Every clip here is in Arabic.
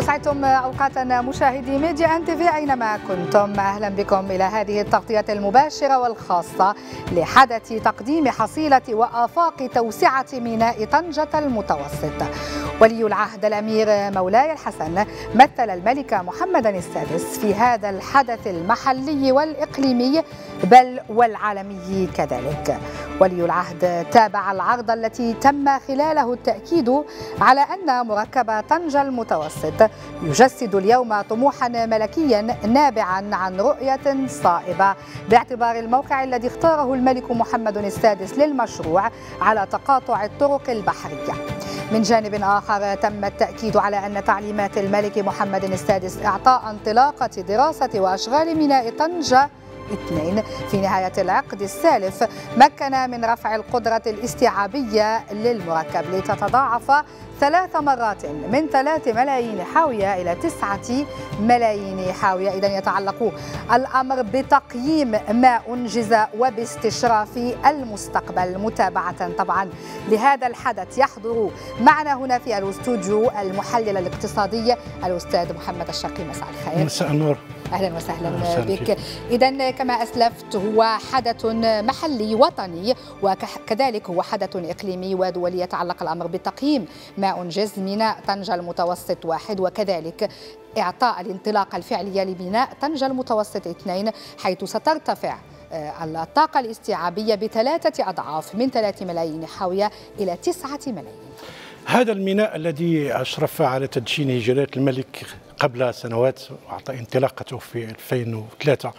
أسعدتم أوقاتنا مشاهدي ميديا أن تي في أينما كنتم. أهلا بكم إلى هذه التغطية المباشرة والخاصة لحدث تقديم حصيلة وآفاق توسعة ميناء طنجة المتوسط. ولي العهد الأمير مولاي الحسن مثل الملك محمدا السادس في هذا الحدث المحلي والإقليمي بل والعالمي كذلك. ولي العهد تابع العرض التي تم خلاله التأكيد على أن مركب طنجة المتوسط يجسد اليوم طموحا ملكيا نابعا عن رؤية صائبة باعتبار الموقع الذي اختاره الملك محمد السادس للمشروع على تقاطع الطرق البحرية. من جانب آخر تم التأكيد على أن تعليمات الملك محمد السادس إعطاء انطلاقة دراسة وأشغال ميناء طنجة 2 في نهاية العقد السالف مكن من رفع القدرة الاستيعابية للمركب لتتضاعف 3 مرات من 3 ملايين حاوية إلى 9 ملايين حاوية. إذن يتعلق الأمر بتقييم ما أنجز وباستشراف المستقبل. متابعة طبعا لهذا الحدث يحضر معنا هنا في الاستوديو المحلل الاقتصادي الأستاذ محمد الشرقي. مساء الخير. مساء النور. أهلا وسهلا بك. إذن كما أسلفت هو حدث محلي وطني وكذلك هو حدث إقليمي ودولي. يتعلق الأمر بتقييم ما أنجز ميناء طنجة المتوسط 1 وكذلك إعطاء الانطلاقة الفعلية لميناء طنجة المتوسط 2 حيث سترتفع الطاقة الاستيعابية ب3 أضعاف من 3 ملايين حاوية إلى 9 ملايين. هذا الميناء الذي أشرف على تدشينه جلالة الملك قبل سنوات وأعطى انطلاقته في 2003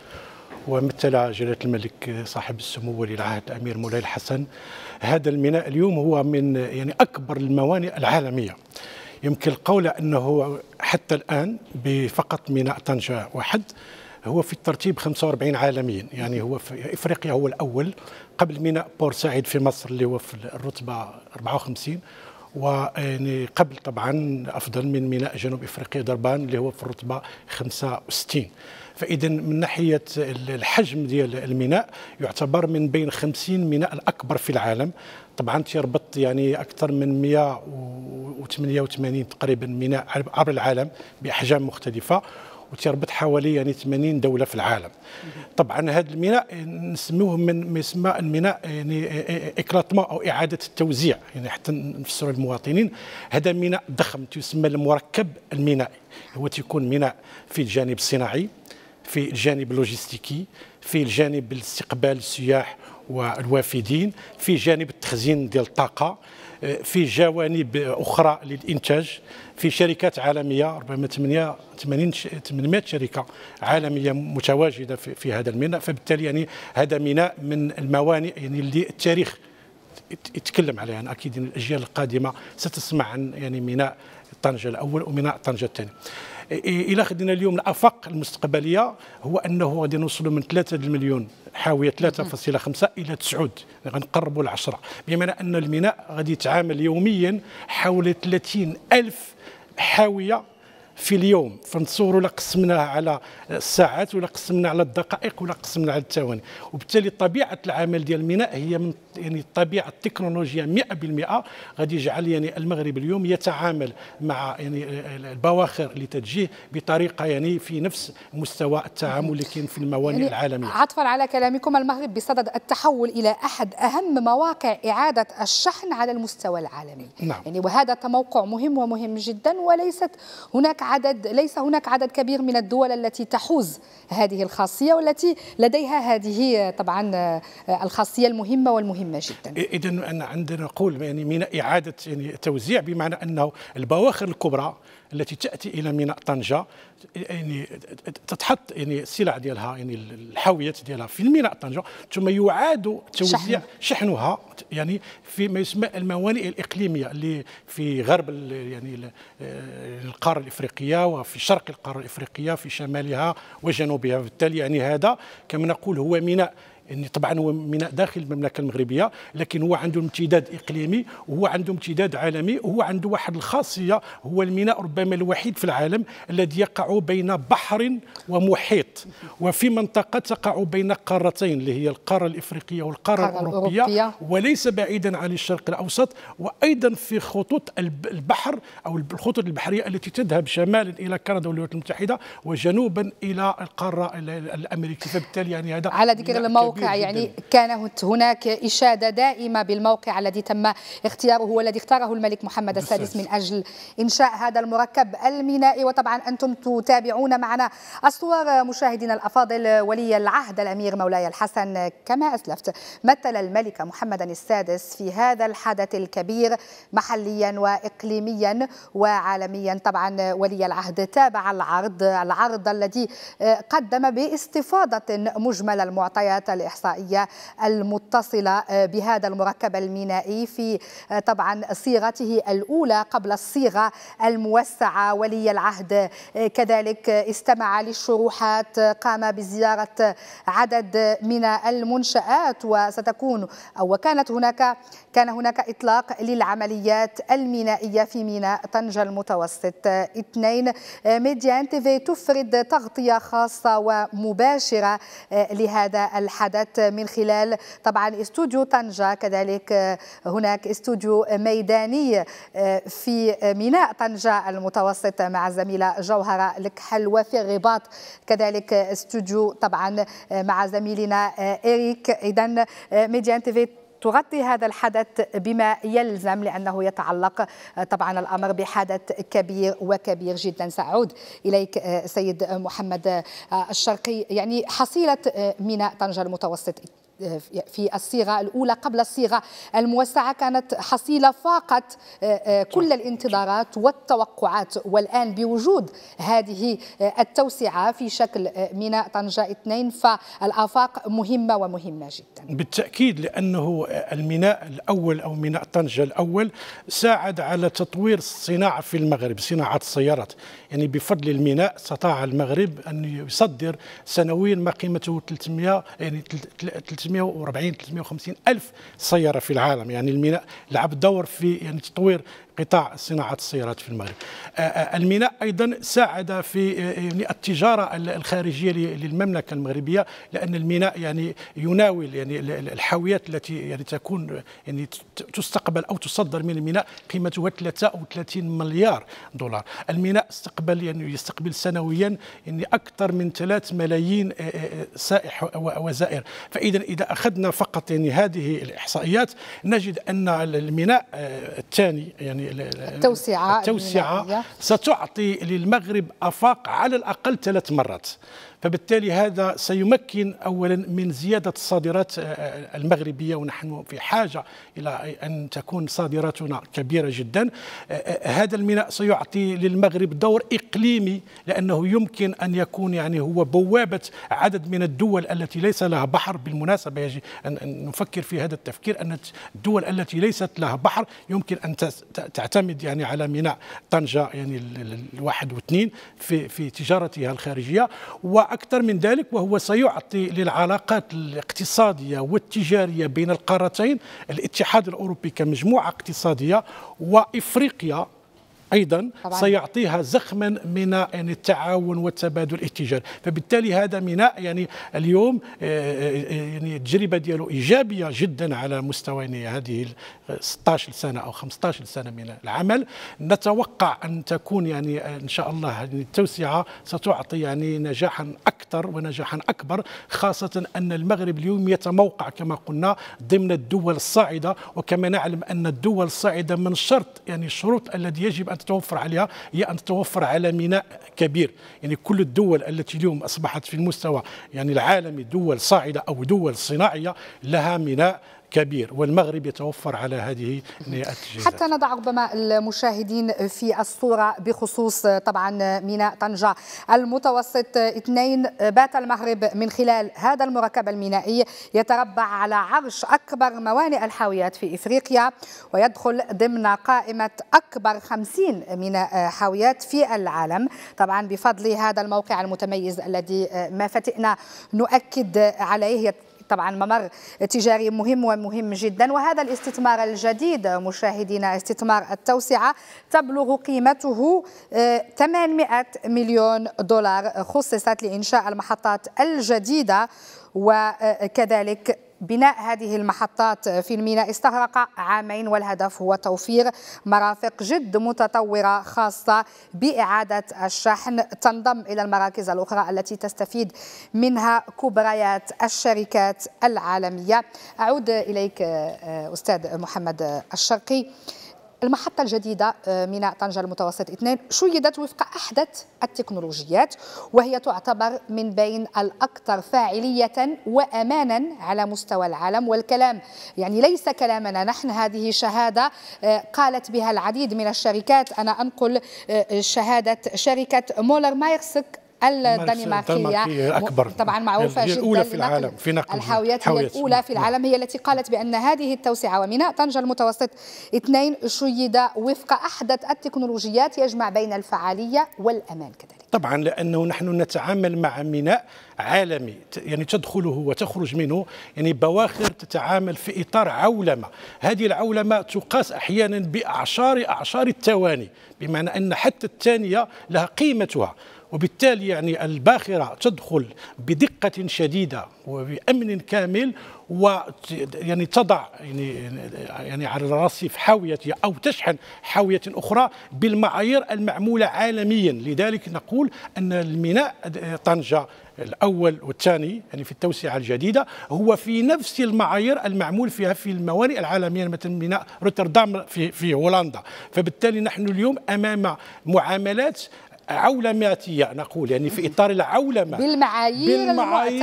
ومثل جلالة الملك صاحب السمو ولي العهد الأمير مولاي الحسن. هذا الميناء اليوم هو من أكبر الموانئ العالمية. يمكن القول أنه حتى الآن بفقط ميناء طنجة 1 هو في الترتيب 45 عالميا، هو في إفريقيا هو الأول قبل ميناء بورسعيد في مصر اللي هو في الرتبة 54 قبل طبعا أفضل من ميناء جنوب إفريقيا دربان اللي هو في الرتبة 65. فإذا من ناحية الحجم ديال الميناء يعتبر من بين 50 ميناء الأكبر في العالم. طبعا تيربط أكثر من 188 تقريبا ميناء عبر العالم بأحجام مختلفة وتربط حوالي 80 دولة في العالم. طبعا هذا الميناء نسموه من يسمى الميناء إكلاطمون أو إعادة التوزيع، حتى نفسروا المواطنين. هذا ميناء ضخم تسمى المركب المينائي، هو تيكون ميناء في الجانب الصناعي، في الجانب اللوجستيكي، في الجانب الاستقبال السياح والوافدين، في جانب التخزين ديال الطاقة، في جوانب أخرى للإنتاج، في شركات عالمية ربما 800 شركة عالمية متواجدة في هذا الميناء. فبالتالي هذا ميناء من الموانئ اللي التاريخ يتكلم عليها. أكيد الأجيال القادمة ستسمع عن ميناء طنجة الأول وميناء طنجة الثاني. إلى خدنا اليوم الآفاق المستقبلية هو أنه غادي نوصلوا من 3 مليون حاوية 3.5 إلى 9، غنقربوا ل10، بمعنى أن الميناء غادي يتعامل يوميا حول 30 ألف حاوية في اليوم. فنتصوروا لا قسمناها على الساعات ولا قسمنا على الدقائق ولا قسمنا على الثواني. وبالتالي طبيعه العمل ديال الميناء هي من الطبيعه التكنولوجيا 100% غادي يجعل المغرب اليوم يتعامل مع البواخر لتدجيه بطريقه في نفس مستوى التعامل اللي كاين في الموانئ العالميه. عطفا على كلامكم، المغرب بصدد التحول الى احد اهم مواقع اعاده الشحن على المستوى العالمي. نعم. وهذا تموقع مهم ومهم جدا، ليس هناك عدد كبير من الدول التي تحوز هذه الخاصية والتي لديها هذه طبعا الخاصية المهمة والمهمة جدا. إذا أنا عندنا نقول من إعادة توزيع، بمعنى أنه البواخر الكبرى التي تأتي إلى ميناء طنجة تتحط السلع ديالها الحاويات ديالها في ميناء طنجة، ثم يعاد توزيع شحنها في ما يسمى الموانئ الإقليمية اللي في غرب القارة الإفريقية وفي شرق القارة الإفريقية في شمالها وجنوبها. بالتالي هذا كما نقول هو ميناء يعني طبعا هو ميناء داخل المملكة المغربية، لكن هو عنده امتداد إقليمي وهو عنده امتداد عالمي، وهو عنده واحد الخاصية، هو الميناء ربما الوحيد في العالم الذي يقع بين بحر ومحيط، وفي منطقة تقع بين قارتين اللي هي القارة الإفريقية والقارة الأوروبية، وليس بعيدا عن الشرق الأوسط، وأيضا في خطوط البحر أو الخطوط البحرية التي تذهب شمالا إلى كندا والولايات المتحدة وجنوبا إلى القارة الأمريكية. فبالتالي يعني هذا على ذكر الموقع، يعني كانت هناك إشادة دائمة بالموقع الذي تم اختياره والذي اختاره الملك محمد السادس من أجل إنشاء هذا المركب المينائي. وطبعا أنتم تتابعون معنا الصور مشاهدينا الأفاضل. ولي العهد الأمير مولاي الحسن كما أسلفت مثل الملك محمد السادس في هذا الحدث الكبير محليا وإقليميا وعالميا. طبعا ولي العهد تابع العرض الذي قدم باستفاضة مجمل المعطيات الإحصائية المتصلة بهذا المركب المينائي في طبعا صيغته الأولى قبل الصيغة الموسعة. ولي العهد كذلك استمع للشروحات، قام بزيارة عدد من المنشآت، وستكون أو كان هناك إطلاق للعمليات المينائية في ميناء طنجة المتوسط 2. ميديان تيفي تفرد تغطية خاصة ومباشرة لهذا الحدث من خلال طبعا استوديو طنجة، كذلك هناك استوديو ميداني في ميناء طنجة المتوسط مع الزميلة جوهرة الكحل، وفي الرباط كذلك استوديو طبعا مع زميلنا إريك. إذن ميديان تيفي تغطي هذا الحدث بما يلزم لأنه يتعلق طبعا الأمر بحدث كبير وكبير جدا. سأعود إليك سيد محمد الشرقي، يعني حصيلة ميناء طنجة المتوسط في الصيغة الأولى قبل الصيغة الموسعة كانت حصيلة فاقت كل الانتظارات والتوقعات، والآن بوجود هذه التوسعة في شكل ميناء طنجة 2 فالآفاق مهمة ومهمة جدا. بالتأكيد، لأنه الميناء الأول أو ميناء طنجة الأول ساعد على تطوير الصناعة في المغرب، صناعة السيارات. يعني بفضل الميناء استطاع المغرب أن يصدر سنويا ما قيمته 350 ألف سيارة في العالم. يعني الميناء لعب دور في يعني تطوير قطاع صناعة السيارات في المغرب. الميناء أيضا ساعد في يعني التجارة الخارجية للمملكة المغربية، لأن الميناء يعني يناول يعني الحاويات التي يعني تكون يعني تستقبل أو تصدر من الميناء قيمتها 33 مليار دولار. الميناء يستقبل سنويا يعني أكثر من 3 ملايين سائح وزائر. إذا أخذنا فقط يعني هذه الإحصائيات نجد أن الميناء الثاني يعني التوسعة ستعطي للمغرب آفاق على الأقل 3 مرات. فبالتالي هذا سيمكن أولا من زيادة الصادرات المغربية، ونحن في حاجة إلى أن تكون صادراتنا كبيرة جدا. هذا الميناء سيعطي للمغرب دور إقليمي، لأنه يمكن أن يكون يعني هو بوابة عدد من الدول التي ليس لها بحر. بالمناسبة يجب أن نفكر في هذا التفكير، أن الدول التي ليست لها بحر يمكن أن تعتمد يعني على ميناء طنجة يعني الواحد واثنين في تجارتها الخارجية. وأكثر من ذلك، وهو سيعطي للعلاقات الاقتصادية والتجارية بين القارتين الاتحاد الأوروبي كمجموعة اقتصادية وإفريقيا أيضا سيعطيها زخما من يعني التعاون والتبادل التجاري. فبالتالي هذا ميناء يعني اليوم يعني التجربة ديالو إيجابية جدا على مستوى يعني هذه 16 سنة أو 15 سنة من العمل. نتوقع أن تكون يعني إن شاء الله يعني التوسعة ستعطي يعني نجاحا أكثر ونجاحا أكبر، خاصة أن المغرب اليوم يتموقع كما قلنا ضمن الدول الصاعدة، وكما نعلم أن الدول الصاعدة من شرط يعني الشروط التي يجب أن تتوفر عليها هي أن تتوفر على ميناء كبير. يعني كل الدول التي اليوم أصبحت في المستوى يعني العالمي دول صاعدة أو دول صناعية لها ميناء كبير، والمغرب يتوفر على هذه التجهيزات. حتى نضع ربما المشاهدين في الصورة بخصوص طبعا ميناء طنجة المتوسط 2. بات المغرب من خلال هذا المركب المينائي يتربع على عرش أكبر موانئ الحاويات في إفريقيا، ويدخل ضمن قائمة أكبر 50 ميناء حاويات في العالم، طبعا بفضل هذا الموقع المتميز الذي ما فتئنا نؤكد عليه. طبعا ممر تجاري مهم جدا. وهذا الاستثمار الجديد مشاهدينا، استثمار التوسعة، تبلغ قيمته 800 مليون دولار، خصصت لإنشاء المحطات الجديدة. وكذلك بناء هذه المحطات في الميناء استغرق عامين، والهدف هو توفير مرافق جد متطورة خاصة بإعادة الشحن تنضم إلى المراكز الأخرى التي تستفيد منها كبريات الشركات العالمية. أعود إليك أستاذ محمد الشرقي. المحطة الجديدة ميناء طنجة المتوسط 2 شيدت وفق أحدث التكنولوجيات، وهي تعتبر من بين الأكثر فاعلية وأمانا على مستوى العالم. والكلام يعني ليس كلامنا نحن، هذه شهادة قالت بها العديد من الشركات. أنا أنقل شهادة شركة مولر مايرسك الدنماركية الأكبر، طبعا معروفة جدا الأولى في العالم في نقل الحاويات، هي الأولى في العالم، هي التي قالت بأن هذه التوسعة وميناء طنجة المتوسط 2 شيد وفق أحدث التكنولوجيات يجمع بين الفعالية والأمان كذلك. طبعا لأنه نحن نتعامل مع ميناء عالمي، يعني تدخله وتخرج منه يعني بواخر تتعامل في إطار عولمة. هذه العولمة تقاس أحيانا بأعشار الثواني، بمعنى أن حتى الثانية لها قيمتها، وبالتالي يعني الباخرة تدخل بدقة شديدة وبأمن كامل، ويعني تضع يعني على الرصيف حاويتها أو تشحن حاوية أخرى بالمعايير المعمولة عالميا. لذلك نقول أن الميناء طنجة الأول والثاني يعني في التوسعة الجديدة هو في نفس المعايير المعمول فيها في الموانئ العالمية، مثل ميناء روتردام في هولندا. فبالتالي نحن اليوم أمام معاملات عولماتية نقول، يعني في إطار العولمة بالمعايير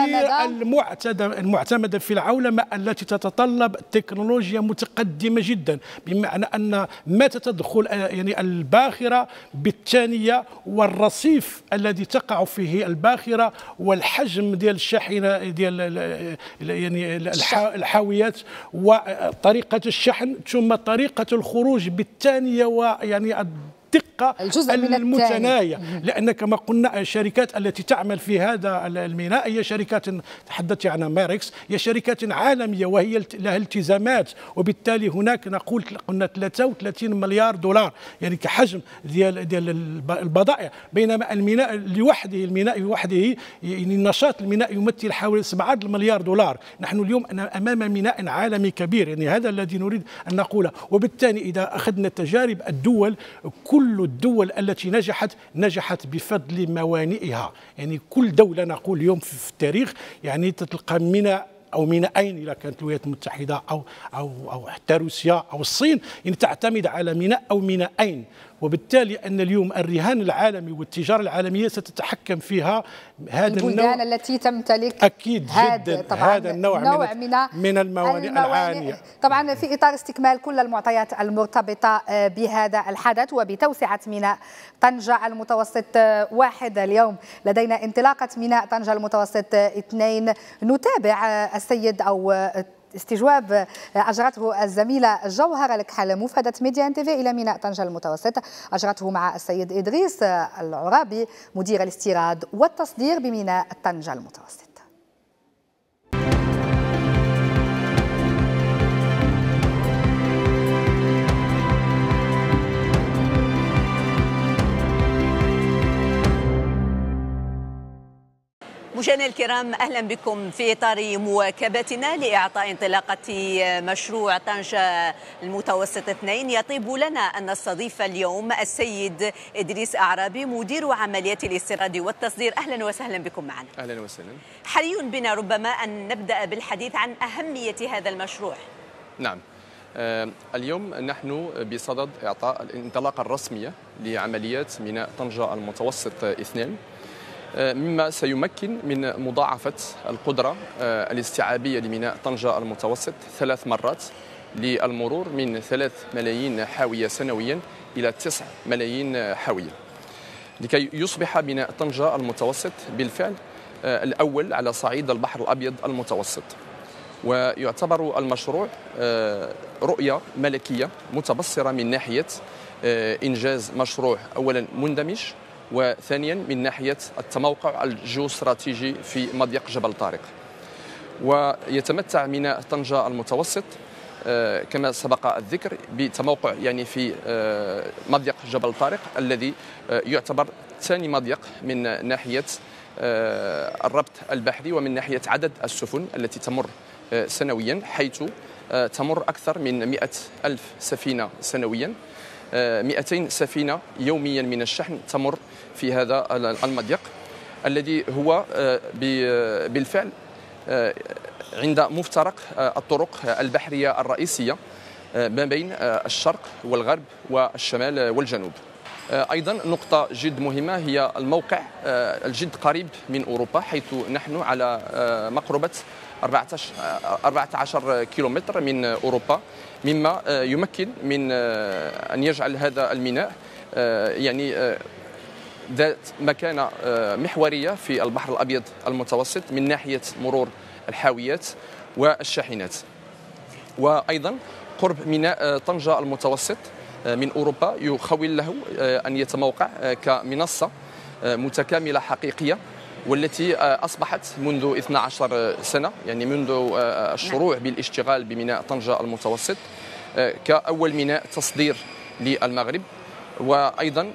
المعتمدة في العولمة التي تتطلب تكنولوجيا متقدمة جدا، بمعنى أن متى تدخل يعني الباخرة بالثانية والرصيف الذي تقع فيه الباخرة والحجم ديال الشاحنة ديال يعني الحاويات وطريقة الشحن ثم طريقة الخروج بالثانية ويعني الدقة المتناهية، لأن كما قلنا الشركات التي تعمل في هذا الميناء هي شركات تحدثت عنها ماركس، هي شركات عالمية وهي لها التزامات، وبالتالي هناك نقول قلنا 33 مليار دولار يعني كحجم ديال البضائع، بينما الميناء لوحده يعني نشاط الميناء يمثل حوالي 7 مليار دولار. نحن اليوم أمام ميناء عالمي كبير، يعني هذا الذي نريد أن نقوله. وبالتالي إذا أخذنا تجارب الدول، كل الدول التي نجحت بفضل موانئها، يعني كل دولة نقول اليوم في التاريخ يعني تلقى ميناء أو ميناءين إذا كانت الولايات المتحدة أو حتى روسيا أو الصين، يعني تعتمد على ميناء أو ميناءين. وبالتالي أن اليوم الرهان العالمي والتجارة العالمية ستتحكم فيها هذا البلدان التي تمتلك أكيد جدا هذا النوع من الموانئ العالية. طبعا في إطار استكمال كل المعطيات المرتبطة بهذا الحدث وبتوسعة ميناء طنجة المتوسط 1، اليوم لدينا انطلاقة ميناء طنجة المتوسط 2. نتابع السيد أو استجواب أجرته الزميلة جوهرة الكحل مفادة ميديا NTV إلى ميناء طنجة المتوسط، أجرته مع السيد إدريس العرابي مدير الاستيراد والتصدير بميناء طنجة المتوسط. مشاهدينا الكرام، أهلا بكم في إطار مواكبتنا لإعطاء انطلاقة مشروع طنجة المتوسط 2. يطيب لنا أن نستضيف اليوم السيد إدريس أعرابي مدير عمليات الاستيراد والتصدير. أهلا وسهلا بكم معنا. أهلا وسهلا. حري بنا ربما أن نبدأ بالحديث عن أهمية هذا المشروع. نعم، اليوم نحن بصدد إعطاء الانطلاقة الرسمية لعمليات ميناء طنجة المتوسط 2، مما سيمكن من مضاعفة القدرة الاستيعابية لميناء طنجة المتوسط 3 مرات، للمرور من 3 ملايين حاوية سنويا إلى 9 ملايين حاوية، لكي يصبح ميناء طنجة المتوسط بالفعل الأول على صعيد البحر الأبيض المتوسط. ويعتبر المشروع رؤية ملكية متبصرة من ناحية إنجاز مشروع أولا مندمج، وثانيا من ناحية التموقع الجيوستراتيجي في مضيق جبل طارق. ويتمتع ميناء طنجة المتوسط كما سبق الذكر بتموقع يعني في مضيق جبل طارق الذي يعتبر ثاني مضيق من ناحية الربط البحري ومن ناحية عدد السفن التي تمر سنويا، حيث تمر أكثر من 100,000 سفينة سنويا، 200 سفينة يوميا من الشحن تمر في هذا المضيق الذي هو بالفعل عند مفترق الطرق البحرية الرئيسية ما بين الشرق والغرب والشمال والجنوب. أيضا نقطة جد مهمة هي الموقع الجد قريب من أوروبا، حيث نحن على مقربة 14 كيلومتر من أوروبا، مما يمكن من أن يجعل هذا الميناء يعني ذات مكانة محورية في البحر الأبيض المتوسط من ناحية مرور الحاويات والشاحنات. وأيضا قرب ميناء طنجة المتوسط من أوروبا يخول له أن يتموقع كمنصة متكاملة حقيقية، والتي أصبحت منذ 12 سنة، يعني منذ الشروع بالاشتغال بميناء طنجة المتوسط كأول ميناء تصدير للمغرب، وأيضا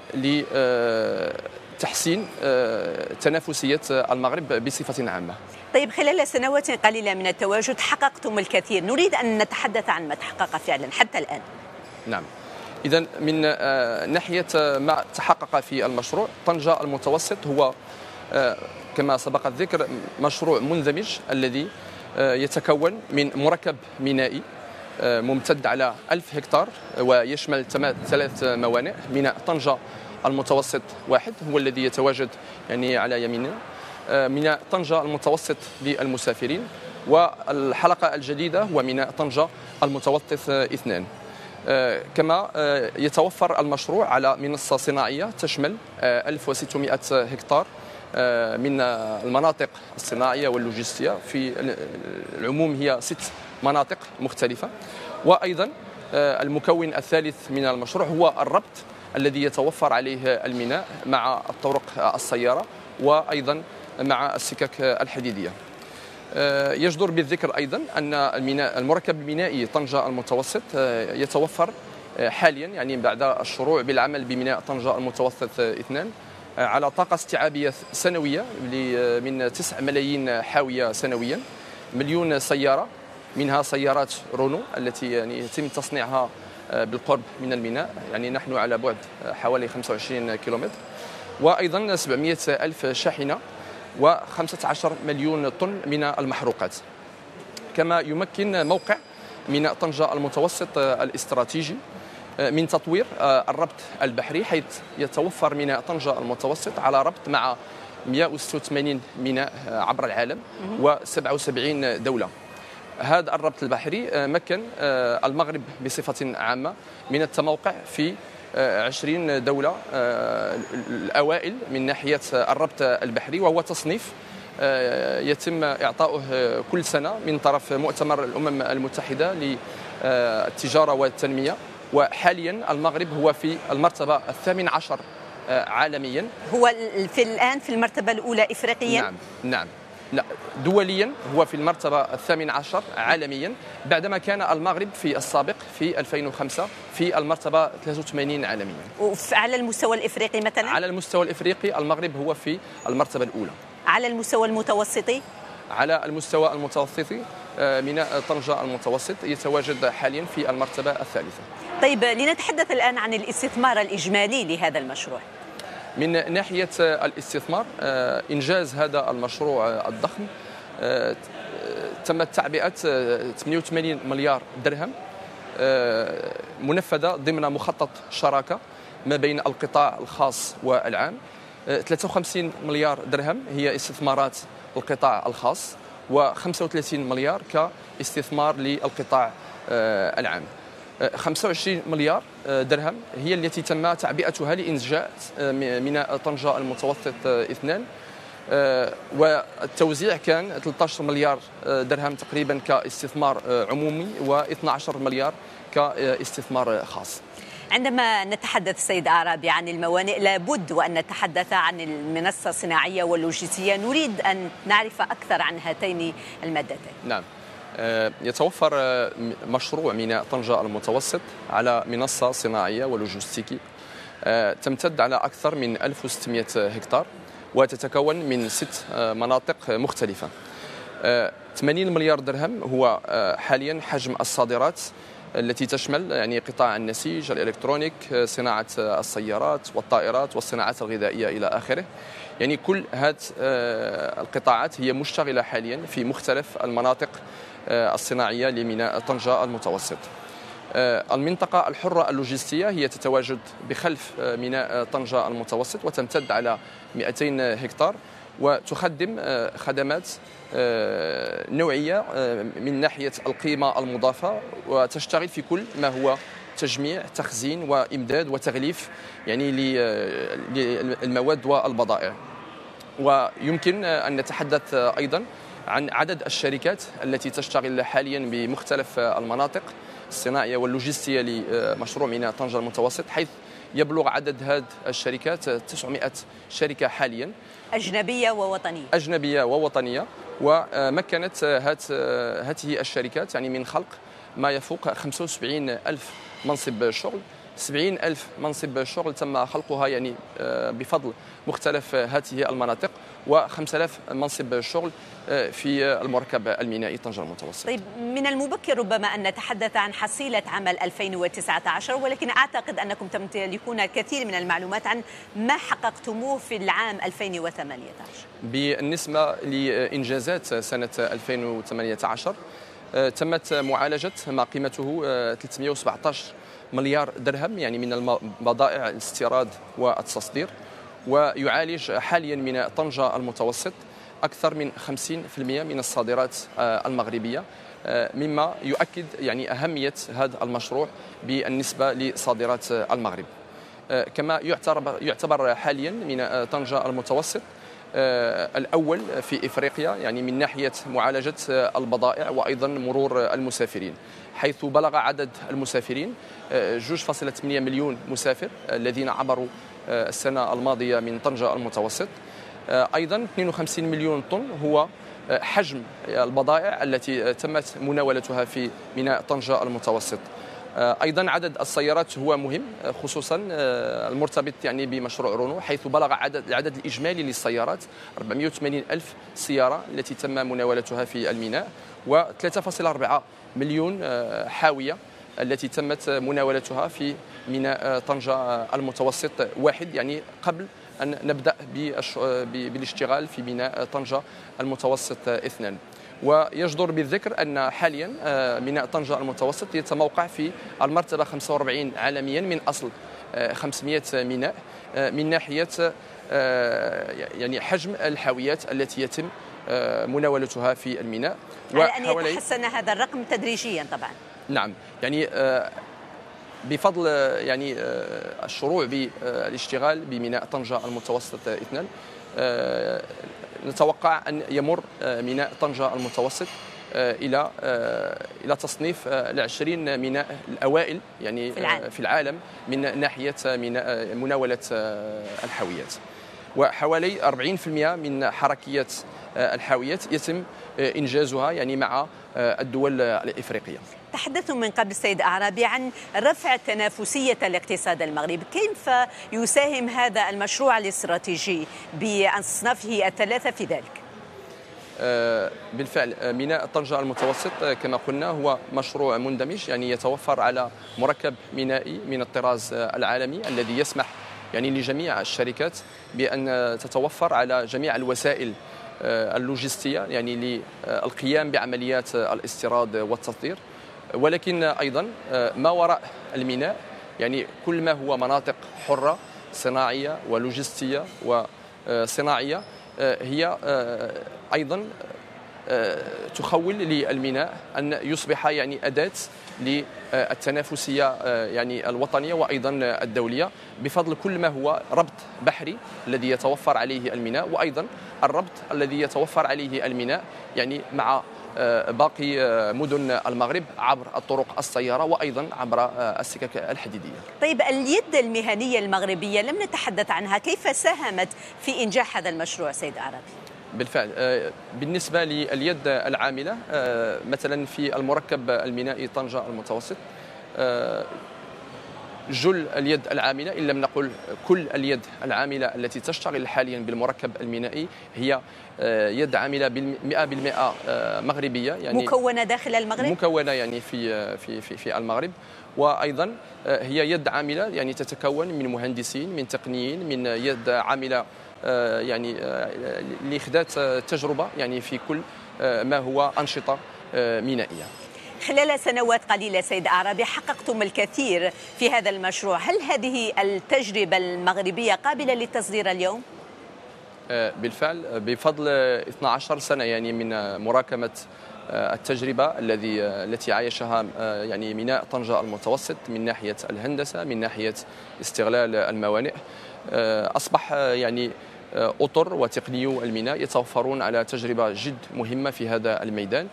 لتحسين تنافسية المغرب بصفة عامة. طيب، خلال سنوات قليلة من التواجد حققتم الكثير، نريد أن نتحدث عن ما تحقق فعلا حتى الآن. نعم، إذن من ناحية ما تحقق في المشروع، طنجة المتوسط هو كما سبق الذكر مشروع مندمج الذي يتكون من مركب مينائي ممتد على 1000 هكتار ويشمل 3 موانئ. ميناء طنجة المتوسط واحد هو الذي يتواجد يعني على يميننا، ميناء طنجة المتوسط للمسافرين، والحلقة الجديدة هو ميناء طنجة المتوسط 2. كما يتوفر المشروع على منصة صناعية تشمل 1600 هكتار من المناطق الصناعية واللوجستية، في العموم هي 6 مناطق مختلفة. وأيضا المكون الثالث من المشروع هو الربط الذي يتوفر عليه الميناء مع الطرق السيارة وأيضا مع السكك الحديدية. يجدر بالذكر أيضا أن المركب المينائي طنجة المتوسط يتوفر حاليا، يعني بعد الشروع بالعمل بميناء طنجة المتوسط 2، على طاقة استيعابية سنوية من 9 ملايين حاوية سنويا، 1,000,000 سيارة، منها سيارات رونو التي يعني يتم تصنيعها بالقرب من الميناء، يعني نحن على بعد حوالي 25 كيلومتر، وأيضا 700,000 شاحنة و15 مليون طن من المحروقات. كما يمكن موقع ميناء طنجة المتوسط الاستراتيجي من تطوير الربط البحري، حيث يتوفر ميناء طنجة المتوسط على ربط مع 186 ميناء عبر العالم و77 دولة. هذا الربط البحري مكن المغرب بصفة عامة من التموقع في 20 دولة الأوائل من ناحية الربط البحري، وهو تصنيف يتم إعطاؤه كل سنة من طرف مؤتمر الأمم المتحدة للتجارة والتنمية. وحاليا المغرب هو في المرتبة 18 عالميا. هو الآن في المرتبة الأولى إفريقيا؟ نعم، لا، دوليا هو في المرتبة 18 عالميا، بعدما كان المغرب في السابق في 2005 في المرتبة 83 عالميا. وعلى المستوى الإفريقي مثلا؟ على المستوى الإفريقي المغرب هو في المرتبة الأولى. على المستوى المتوسطي؟ على المستوى المتوسطي ميناء طنجة المتوسط يتواجد حاليا في المرتبة 3. طيب، لنتحدث الآن عن الاستثمار الإجمالي لهذا المشروع. من ناحية الاستثمار، إنجاز هذا المشروع الضخم تم تعبئة 88 مليار درهم منفذة ضمن مخطط شراكة ما بين القطاع الخاص والعام. 53 مليار درهم هي استثمارات القطاع الخاص، و35 مليار كاستثمار للقطاع العام. 25 مليار درهم هي التي تم تعبئتها لإنجاز ميناء طنجة المتوسط 2، والتوزيع كان 13 مليار درهم تقريبا كاستثمار عمومي و12 مليار كاستثمار خاص. عندما نتحدث سيد أعرابي عن الموانئ لابد وأن نتحدث عن المنصة الصناعية واللوجستية. نريد أن نعرف أكثر عن هاتين المادتين. نعم، يتوفر مشروع ميناء طنجة المتوسط على منصة صناعية ولوجستيكي تمتد على أكثر من 1600 هكتار وتتكون من 6 مناطق مختلفة. 80 مليار درهم هو حاليا حجم الصادرات التي تشمل يعني قطاع النسيج، الإلكترونيك، صناعة السيارات والطائرات والصناعات الغذائية إلى آخره. يعني كل هذه القطاعات هي مشتغلة حاليا في مختلف المناطق الصناعية لميناء طنجة المتوسط. المنطقة الحرة اللوجستية هي تتواجد بخلف ميناء طنجة المتوسط وتمتد على 200 هكتار وتخدم خدمات نوعية من ناحية القيمة المضافة، وتشتغل في كل ما هو تجميع، تخزين وإمداد وتغليف يعني للمواد والبضائع. ويمكن أن نتحدث أيضا عن عدد الشركات التي تشتغل حاليا بمختلف المناطق الصناعية واللوجستية لمشروع ميناء طنجة المتوسط، حيث يبلغ عدد هذه الشركات 900 شركة حاليا، أجنبية ووطنية. أجنبية ووطنية. ومكنت هذه الشركات يعني من خلق ما يفوق 75 ألف منصب شغل. 70 ألف منصب شغل تم خلقها يعني بفضل مختلف هذه المناطق، و5000 منصب شغل في المركب المينائي طنجة المتوسط. طيب، من المبكر ربما أن نتحدث عن حصيلة عمل 2019، ولكن أعتقد أنكم تمتلكون الكثير من المعلومات عن ما حققتموه في العام 2018. بالنسبة لإنجازات سنة 2018 تمت معالجة ما قيمته 317 مليار درهم يعني من البضائع الاستيراد والتصدير، ويعالج حاليا ميناء طنجة المتوسط أكثر من 50% من الصادرات المغربية، مما يؤكد يعني أهمية هذا المشروع بالنسبة لصادرات المغرب. كما يعتبر حاليا ميناء طنجة المتوسط الأول في إفريقيا يعني من ناحية معالجة البضائع وأيضا مرور المسافرين، حيث بلغ عدد المسافرين 2.8 مليون مسافر الذين عبروا السنة الماضية من طنجة المتوسط. أيضا 52 مليون طن هو حجم البضائع التي تمت مناولتها في ميناء طنجة المتوسط. أيضا عدد السيارات هو مهم، خصوصا المرتبط يعني بمشروع رونو، حيث بلغ العدد الإجمالي للسيارات 480 ألف سيارة التي تم مناولتها في الميناء، و3.4 مليون حاوية التي تمت مناولتها في ميناء طنجة المتوسط واحد، يعني قبل أن نبدأ بالاشتغال في ميناء طنجة المتوسط 2. ويجدر بالذكر أن حاليا ميناء طنجة المتوسط يتموقع في المرتبة 45 عالميا من أصل 500 ميناء من ناحية يعني حجم الحاويات التي يتم مناولتها في الميناء. على أن يتحسن هذا الرقم تدريجيا طبعا. نعم، يعني بفضل يعني الشروع بالاشتغال بميناء طنجة المتوسط 2 نتوقع أن يمر ميناء طنجة المتوسط إلى تصنيف 20 ميناء الأوائل يعني في العالم من ناحية مناولة الحاويات، وحوالي 40% من حركيات الحاويات يتم إنجازها يعني مع الدول الإفريقية. تحدثوا من قبل السيد أعرابي عن رفع تنافسية الاقتصاد المغربي، كيف يساهم هذا المشروع الاستراتيجي بأصنافه الثلاثة في ذلك؟ بالفعل ميناء طنجة المتوسط كما قلنا هو مشروع مندمج، يعني يتوفر على مركب مينائي من الطراز العالمي الذي يسمح يعني لجميع الشركات بأن تتوفر على جميع الوسائل اللوجستية يعني للقيام بعمليات الاستيراد والتصدير، ولكن أيضا ما وراء الميناء يعني كل ما هو مناطق حرة صناعية ولوجستية وصناعية هي أيضا تخول للميناء أن يصبح يعني أداة للتنافسية يعني الوطنية وأيضا الدولية، بفضل كل ما هو ربط بحري الذي يتوفر عليه الميناء، وأيضا الربط الذي يتوفر عليه الميناء يعني مع باقي مدن المغرب عبر الطرق السيارة وأيضا عبر السكك الحديدية. طيب اليد المهنية المغربية لم نتحدث عنها، كيف ساهمت في إنجاح هذا المشروع سيد عربي؟ بالفعل بالنسبة لليد العاملة مثلا في المركب المينائي طنجة المتوسط جل اليد العاملة إن لم نقل كل اليد العاملة التي تشتغل حاليا بالمركب المينائي هي يد عاملة 100% مغربية، يعني مكونة داخل المغرب؟ مكونة يعني في المغرب، وأيضا هي يد عاملة يعني تتكون من مهندسين، من تقنيين، من يد عاملة يعني لإحداث تجربة يعني في كل ما هو أنشطة مينائية. خلال سنوات قليلة سيد عربي حققتم الكثير في هذا المشروع، هل هذه التجربة المغربية قابلة للتصدير اليوم؟ بالفعل بفضل 12 سنة يعني من مراكمة التجربة التي عايشها يعني ميناء طنجة المتوسط من ناحية الهندسة، من ناحية استغلال الموانئ، أصبح يعني أطر وتقنيو الميناء يتوفرون على تجربة جد مهمة في هذا الميدان،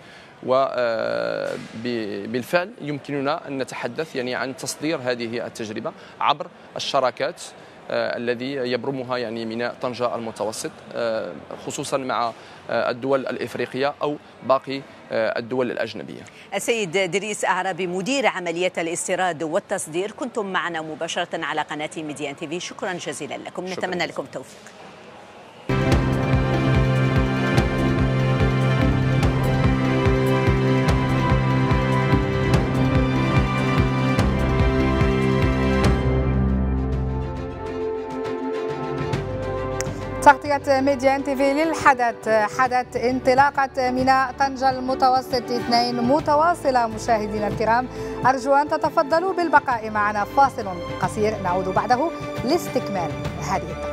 وبالفعل يمكننا أن نتحدث يعني عن تصدير هذه التجربة عبر الشراكات الذي يبرمها يعني ميناء طنجة المتوسط خصوصا مع الدول الإفريقية أو باقي الدول الأجنبية. السيد دريس عربي مدير عمليات الاستيراد والتصدير، كنتم معنا مباشرة على قناة ميديان تيفي، شكرا جزيلا لكم، نتمنى لكم التوفيق. تغطية ميديان تيفي للحدث، حدث انطلاقة ميناء طنجة المتوسط 2 متواصلة. مشاهدينا الكرام أرجو أن تتفضلوا بالبقاء معنا، فاصل قصير نعود بعده لاستكمال هذه التغطية.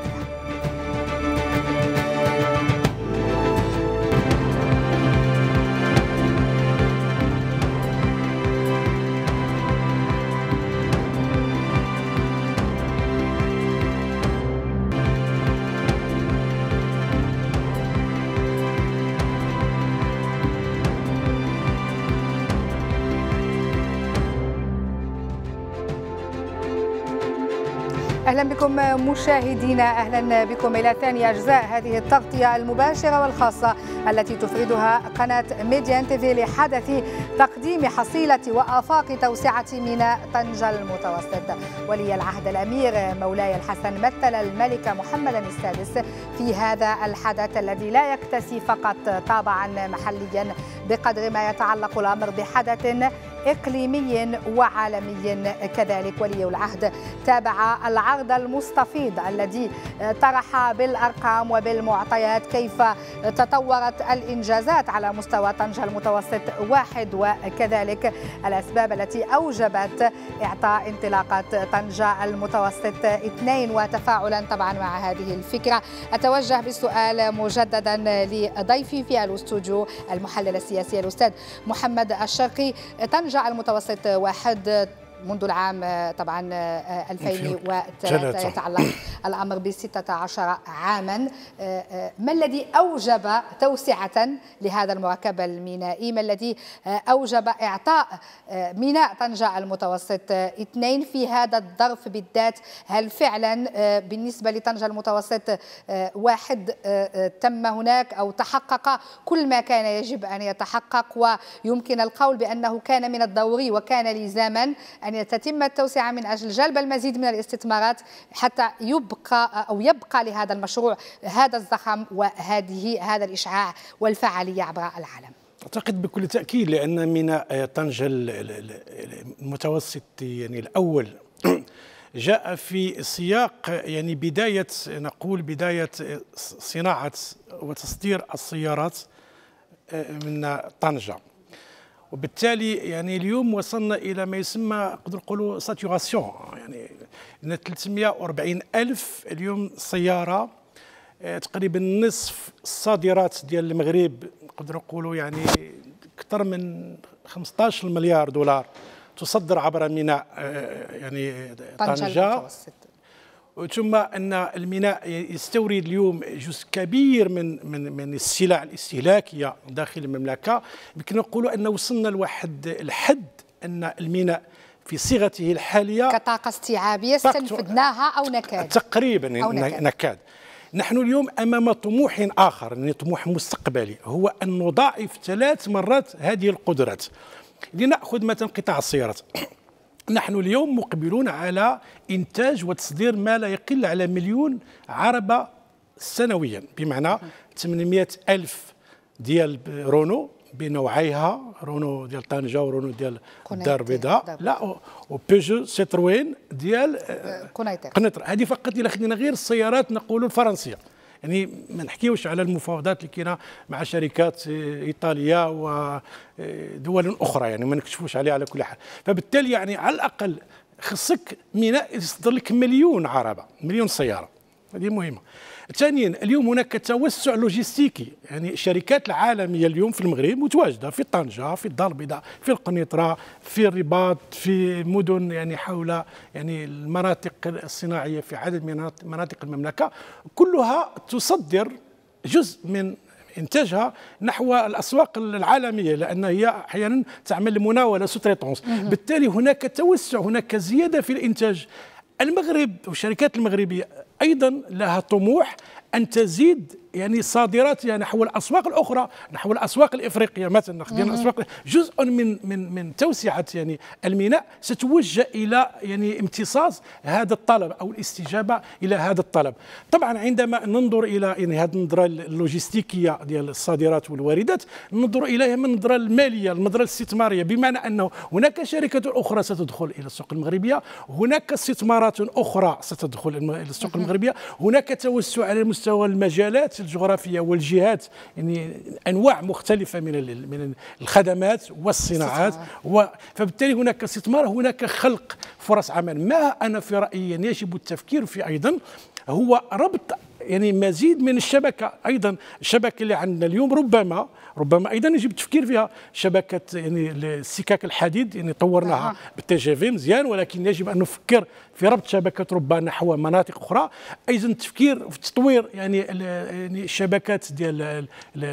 أهلا بكم مشاهدينا، أهلا بكم إلى ثاني أجزاء هذه التغطية المباشرة والخاصة التي تفردها قناة ميديان تيفي لحدث تقديم حصيلة وآفاق توسعة ميناء طنجة المتوسط. ولي العهد الأمير مولاي الحسن مثل الملك محمد السادس في هذا الحدث الذي لا يكتسي فقط طابعا محليا بقدر ما يتعلق الأمر بحدث إقليمي وعالمي كذلك. ولي العهد تابع العرض المستفيض الذي طرح بالأرقام وبالمعطيات كيف تطورت الإنجازات على مستوى طنجة المتوسط 1 وكذلك الأسباب التي أوجبت إعطاء انطلاقة طنجة المتوسط 2. وتفاعلا طبعا مع هذه الفكرة أتوجه بالسؤال مجددا لضيفي في الاستوديو المحلل السياسي الأستاذ محمد الشرقي. طنجة المتوسط 1 منذ العام طبعا 2003 يتعلق الأمر ب16 عاما. ما الذي أوجب توسعة لهذا المركب المينائي؟ ما الذي أوجب إعطاء ميناء طنجة المتوسط 2 في هذا الظرف بالذات؟ هل فعلا بالنسبة لطنجة المتوسط 1 تم هناك أو تحقق كل ما كان يجب أن يتحقق، ويمكن القول بأنه كان من الضروري وكان لزاما أن تتم التوسعة من أجل جلب المزيد من الاستثمارات حتى يبقى لهذا المشروع هذا الزخم وهذا الإشعاع والفعالية عبر العالم؟ أعتقد بكل تأكيد، لأن ميناء طنجة المتوسط يعني الأول جاء في سياق يعني بداية صناعة وتصدير السيارات من طنجة، وبالتالي يعني اليوم وصلنا الى ما يسمى نقدر نقولوا ساتوراسيون، يعني 340 الف اليوم سياره، تقريبا نصف الصادرات ديال المغرب نقدر نقولوا يعني اكثر من 15 مليار دولار تصدر عبر ميناء يعني طنجة. ثم أن الميناء يستورد اليوم جزء كبير من السلع الاستهلاكية داخل المملكة. يمكن نقول أن وصلنا لواحد الحد أن الميناء في صيغته الحالية كطاقة استيعابية استنفذناها أو نكاد تقريبا أو نكاد. نحن اليوم أمام طموح آخر، يعني طموح مستقبلي، هو أن نضاعف 3 مرات هذه القدرات. لنأخذ مثلا قطاع السيارات. نحن اليوم مقبلون على إنتاج وتصدير ما لا يقل على 1,000,000 عربة سنويا، بمعنى 800 ألف ديال رونو بنوعيها، رونو ديال طنجة ورونو ديال الدار البيضاء، لا وبيجو سيتروين ديال قنيطرة. هذه فقط إلا خدينا غير السيارات نقولوا الفرنسية، يعني ما نحكيوش على المفاوضات اللي كاينه مع شركات ايطاليه ودول اخرى، يعني ما نكشفوش عليها على كل حال. فبالتالي يعني على الاقل خصك ميناء يصدر لك 1,000,000 عربه، 1,000,000 سياره، هذه مهمه. ثانيا اليوم هناك توسع لوجستيكي، يعني الشركات العالميه اليوم في المغرب متواجده في طنجه، في الدار البيضاء، في القنيطره، في الرباط، في مدن يعني حول يعني المناطق الصناعيه في عدد من مناطق المملكه، كلها تصدر جزء من انتاجها نحو الاسواق العالميه، لان هي احيانا تعمل المناوله سوتريتونس. بالتالي هناك توسع، هناك زياده في الانتاج. المغرب والشركات المغربيه ايضا لها طموح ان تزيد يعني صادراتها نحو الاسواق الاخرى، نحو الاسواق الافريقيه مثلا. خدينا الاسواق، جزء من توسعه يعني الميناء ستوجه الى يعني امتصاص هذا الطلب او الاستجابه الى هذا الطلب. طبعا عندما ننظر الى يعني هذه النظره اللوجستيكيه ديال الصادرات والواردات، ننظر اليها من النظره الماليه، النظره الاستثماريه، بمعنى انه هناك شركات اخرى ستدخل الى السوق المغربيه، هناك استثمارات اخرى ستدخل الى السوق المغربيه، هناك توسع على مستوى المجالات الجغرافيه والجهات، يعني انواع مختلفه من الخدمات والصناعات، فبالتالي هناك استثمار، هناك خلق فرص عمل. ما انا في رايي يعني يجب التفكير في ايضا هو ربط يعني مزيد من الشبكه، ايضا الشبكه اللي عندنا اليوم ربما ايضا يجب التفكير فيها. شبكه يعني السكك الحديد يعني طورناها بالتي جي في مزيان، ولكن يجب ان نفكر في ربط شبكه ربما نحو مناطق اخرى. ايضا التفكير في تطوير يعني الشبكات ديال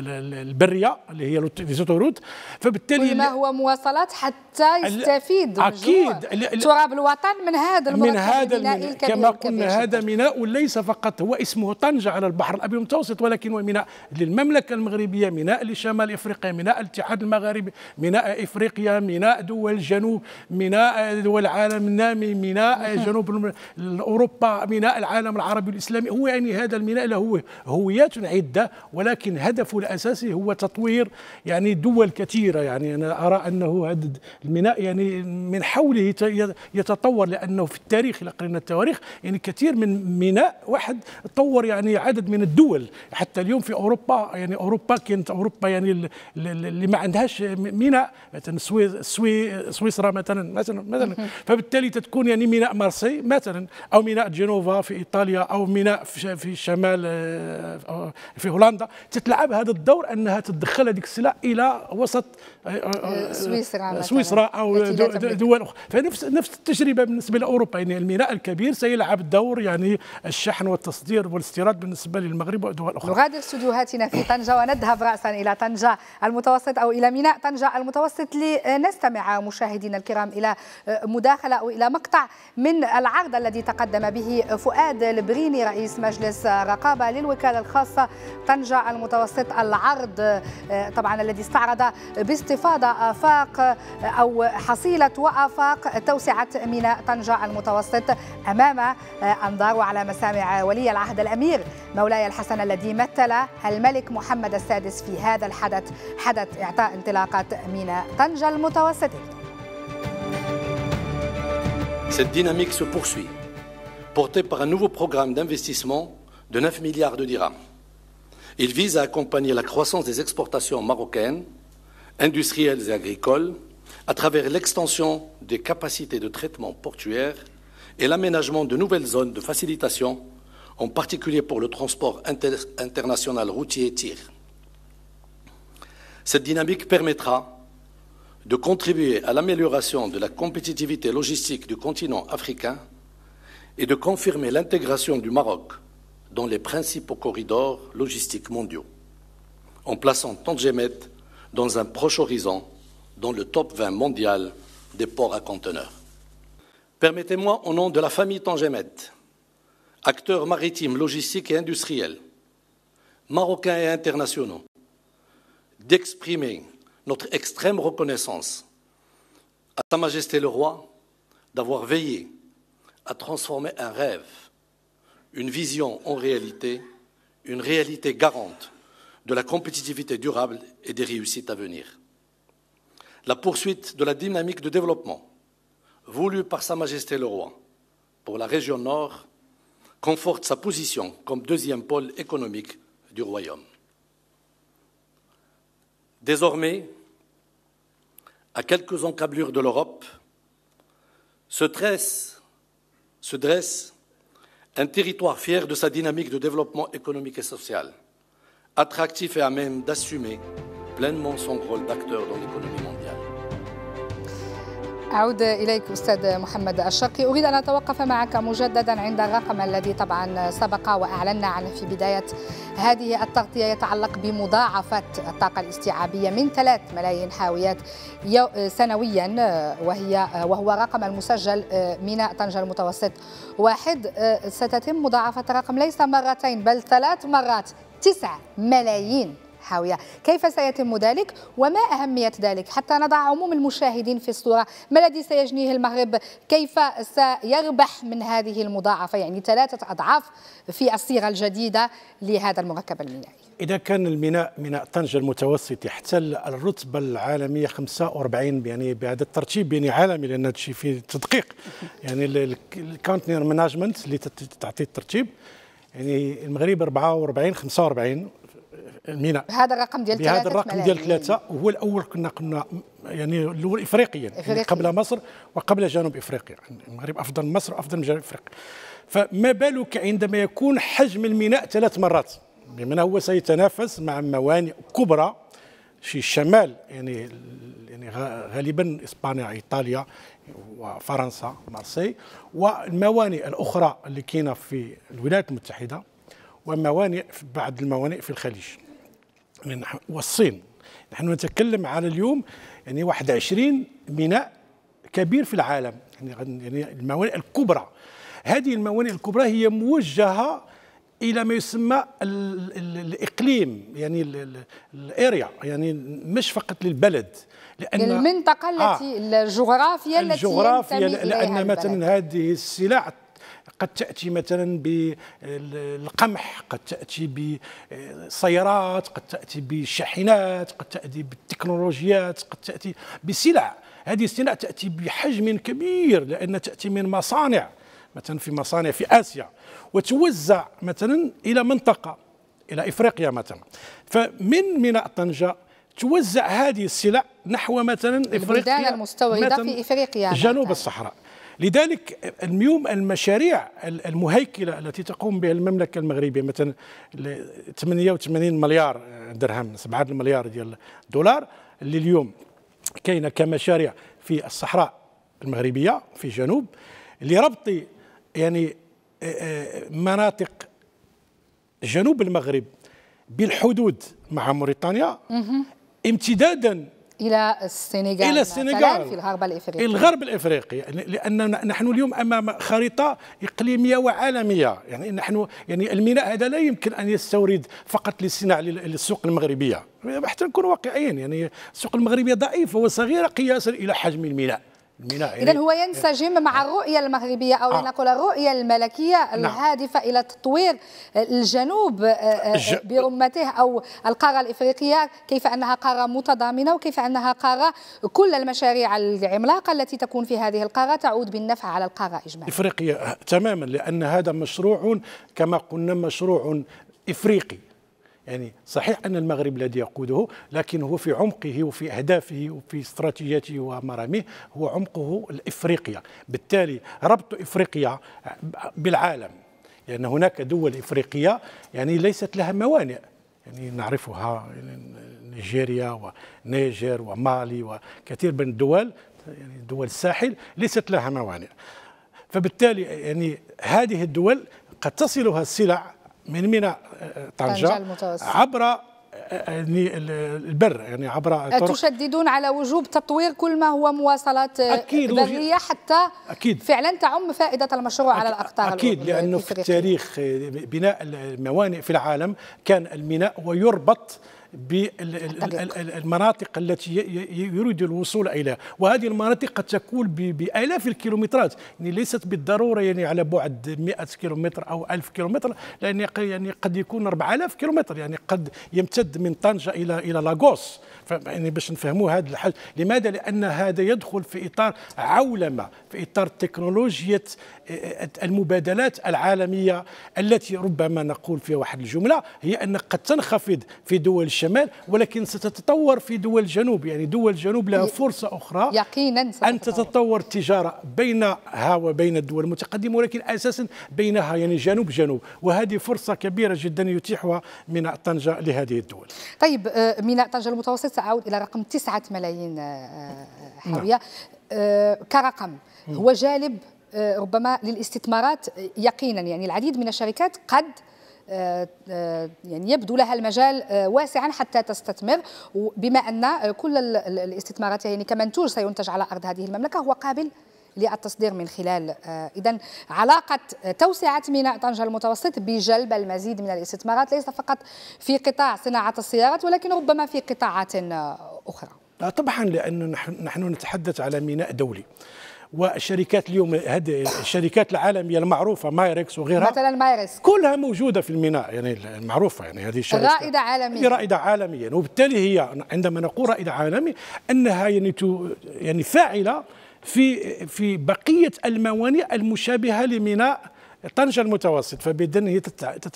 البريه اللي هي ليزوتوروت. فبالتالي ما هو مواصلات حتى يستفيد اكيد تراب الوطن من هذا الميناء كما قلنا. هذا ميناء ليس فقط هو اسمه طنجة على البحر الابيض المتوسط، ولكن هو ميناء للمملكه المغربيه، ميناء لشمال افريقيا، ميناء الاتحاد المغاربي، ميناء افريقيا، ميناء دول الجنوب، ميناء دول العالم النامي، ميناء جنوب اوروبا، ميناء العالم العربي والاسلامي. هو يعني هذا الميناء له هويات عده، ولكن هدفه الاساسي هو تطوير يعني دول كثيره. يعني انا ارى انه هذا الميناء يعني من حوله يتطور، لانه في التاريخ اذا قرينا التواريخ يعني كثير من ميناء واحد تطور يعني عدد من الدول. حتى اليوم في اوروبا يعني اوروبا كانت اوروبا يعني اللي ما عندهاش ميناء، مثلا سويسرا مثلا فبالتالي تكون يعني ميناء مارسي مثلا، او ميناء جنوفا في ايطاليا، او ميناء في الشمال في هولندا، تتلعب هذا الدور انها تدخل هذيك السلع الى وسط سويسرا او دول اخرى. فنفس التجربه بالنسبه لاوروبا، يعني الميناء الكبير سيلعب دور يعني الشحن والتصدير والاستيراد بالنسبه للمغرب ودول اخرى. نغادر استديوهاتنا في طنجه ونذهب راسا الى طنجه المتوسط او الى ميناء طنجه المتوسط لنستمع مشاهدينا الكرام الى مداخله او الى مقطع من العرض الذي تقدم به فؤاد البريني رئيس مجلس رقابه للوكاله الخاصه طنجه المتوسط. العرض طبعا الذي استعرض باستفاضه افاق او حصيله وافاق توسعه ميناء طنجه المتوسط امام انظار وعلى مسامع ولي العهد الامير مولاي الحسن الذي مثل الملك محمد السادس في هذا الحدث، حدث اعطاء انطلاقه ميناء طنجه المتوسط. Cette dynamique se poursuit, portée par un nouveau programme d'investissement de 9 milliards de dirhams. Il vise à accompagner la croissance des exportations marocaines, industrielles et agricoles, à travers l'extension des capacités de traitement portuaires et l'aménagement de nouvelles zones de facilitation, en particulier pour le transport international routier et tir. Cette dynamique permettra de contribuer à l'amélioration de la compétitivité logistique du continent africain et de confirmer l'intégration du Maroc dans les principaux corridors logistiques mondiaux, en plaçant Tangemet dans un proche horizon dans le top 20 mondial des ports à conteneurs. Permettez-moi, au nom de la famille Tangemet, acteurs maritimes, logistiques et industriels, marocains et internationaux, d'exprimer notre extrême reconnaissance à Sa Majesté le Roi d'avoir veillé à transformer un rêve, une vision en réalité, une réalité garante de la compétitivité durable et des réussites à venir. La poursuite de la dynamique de développement voulue par Sa Majesté le Roi pour la région Nord conforte sa position comme deuxième pôle économique du Royaume. Désormais, à quelques encablures de l'Europe, se dresse un territoire fier de sa dynamique de développement économique et social, attractif et à même d'assumer pleinement son rôle d'acteur dans l'économie mondiale. أعود إليك أستاذ محمد الشرقي. أريد أن أتوقف معك مجددا عند الرقم الذي طبعا سبق وأعلنا عنه في بداية هذه التغطية، يتعلق بمضاعفة الطاقة الاستيعابية من 3 ملايين حاويات سنويا، وهو رقم المسجل ميناء طنجة المتوسط 1. ستتم مضاعفة الرقم ليس مرتين بل 3 مرات، 9 ملايين حاوية. كيف سيتم ذلك وما أهمية ذلك حتى نضع عموم المشاهدين في الصورة؟ ما الذي سيجنيه المغرب؟ كيف سيربح من هذه المضاعفة، يعني 3 أضعاف في الصيغة الجديدة لهذا المركب المينائي؟ إذا كان ميناء طنجة المتوسط يحتل الرتبة العالمية 45 يعني بهذا الترتيب يعني عالمي، لأن هذا الشيء فيه تدقيق، يعني الكونتينر مانجمنت اللي تعطي الترتيب، يعني المغرب 44 45 الميناء بهذا الرقم ديال 3 بهذا الرقم ديال 3، وهو الاول كنا يعني الاول افريقيا يعني قبل مصر وقبل جنوب افريقيا. المغرب افضل من مصر وافضل من جنوب افريقيا، فما بالك عندما يكون حجم الميناء 3 مرات، بمعنى هو سيتنافس مع موانئ كبرى في الشمال، يعني غالبا اسبانيا ايطاليا وفرنسا مارسي، والموانئ الاخرى اللي كاينه في الولايات المتحده، وموانئ بعض الموانئ في الخليج والصين. نحن نتكلم على اليوم يعني 21 ميناء كبير في العالم، يعني الموانئ الكبرى. هذه الموانئ الكبرى هي موجهة إلى ما يسمى الإقليم، يعني الاريا، يعني مش فقط للبلد، لأن المنطقة التي الجغرافيا التي ينتمي إليها لأن مثلا هذه السلع قد تأتي مثلا بالقمح، قد تأتي بالسيارات، قد تأتي بالشاحنات، قد تأتي بالتكنولوجيات، قد تأتي بسلع. هذه السلع تأتي بحجم كبير لأن تأتي من مصانع، مثلا في مصانع في آسيا، وتوزع مثلا إلى منطقة، إلى إفريقيا مثلا. فمن ميناء طنجة توزع هذه السلع نحو مثلا البلدان المستوردة في إفريقيا، جنوب الصحراء. لذلك اليوم المشاريع المهيكله التي تقوم بها المملكه المغربيه، مثلا 88 مليار درهم، 7 مليار ديال الدولار اللي اليوم كاينه كمشاريع في الصحراء المغربيه في جنوب، لربط يعني مناطق جنوب المغرب بالحدود مع موريتانيا، امتدادا إلى السنغال في الغرب الإفريقي. لأن نحن اليوم أمام خريطة إقليمية وعالمية، يعني يعني الميناء هذا لا يمكن أن يستورد فقط للصناعة للسوق المغربية، حتى نكون واقعيين، يعني السوق المغربية ضعيفة وصغيرة قياسا إلى حجم الميناء. إذن هو ينسجم مع الرؤية المغربية أو لنقل الرؤية الملكية الهادفة إلى تطوير الجنوب برمته أو القارة الإفريقية، كيف أنها قارة متضامنة وكيف أنها قارة كل المشاريع العملاقة التي تكون في هذه القارة تعود بالنفع على القارة إجمالا. إفريقيا تماما، لأن هذا مشروع كما قلنا مشروع إفريقي، يعني صحيح أن المغرب الذي يقوده، لكن هو في عمقه وفي أهدافه وفي استراتيجيته ومراميه هو عمقه الإفريقيا. بالتالي ربط إفريقيا بالعالم، لأن هناك دول إفريقية يعني ليست لها موانئ، يعني نعرفها نيجيريا ونيجر ومالي وكثير من الدول، يعني دول الساحل ليست لها موانئ. فبالتالي يعني هذه الدول قد تصلها السلع من ميناء طنجة عبر البر، يعني عبر تشددون على وجوب تطوير كل ما هو مواصلات برية حتى أكيد فعلا تعم فائدة المشروع على الأقطار أكيد، لأنه في التاريخ بناء الموانئ في العالم كان الميناء ويربط بالمناطق التي يريد الوصول إليها، وهذه المناطق قد تكون بآلاف الكيلومترات، يعني ليست بالضرورة يعني على بعد 100 كيلومتر أو 1000 كيلومتر، لأن يعني قد يكون 4000 كيلومتر، يعني قد يمتد من طنجة إلى لاغوس. يعني باش نفهموا هذا الحل، لماذا؟ لأن هذا يدخل في إطار عولمة، في إطار تكنولوجيا المبادلات العالمية التي ربما نقول فيها واحد الجملة، هي أن قد تنخفض في دول الشمال ولكن ستتطور في دول الجنوب، يعني دول الجنوب لها فرصة أخرى يقينا أن تتطور التجارة بينها وبين الدول المتقدمة، ولكن أساسا بينها يعني جنوب، وهذه فرصة كبيرة جدا يتيحها ميناء طنجة لهذه الدول. طيب ميناء طنجة المتوسط سأعود إلى رقم 9 ملايين حاوية كرقم، هو جالب ربما للاستثمارات يقينا، يعني العديد من الشركات قد يعني يبدو لها المجال واسعا حتى تستثمر، بما أن كل الاستثمارات يعني كمنتوج سينتج على أرض هذه المملكة هو قابل للتصدير من خلال إذن علاقة توسعة ميناء طنجة المتوسط بجلب المزيد من الاستثمارات ليس فقط في قطاع صناعة السيارات ولكن ربما في قطاعات أخرى. طبعا، لأنه نحن نتحدث على ميناء دولي، والشركات اليوم هذه الشركات العالمية المعروفة مايركس وغيرها مثلا مايركس كلها موجودة في الميناء، يعني المعروفة، يعني هذه الشركات رائدة عالميا، رائدة عالميا، وبالتالي هي عندما نقول رائدة عالمي أنها يعني فاعلة في بقية الموانئ المشابهة لميناء طنجة المتوسط، فبإذن هي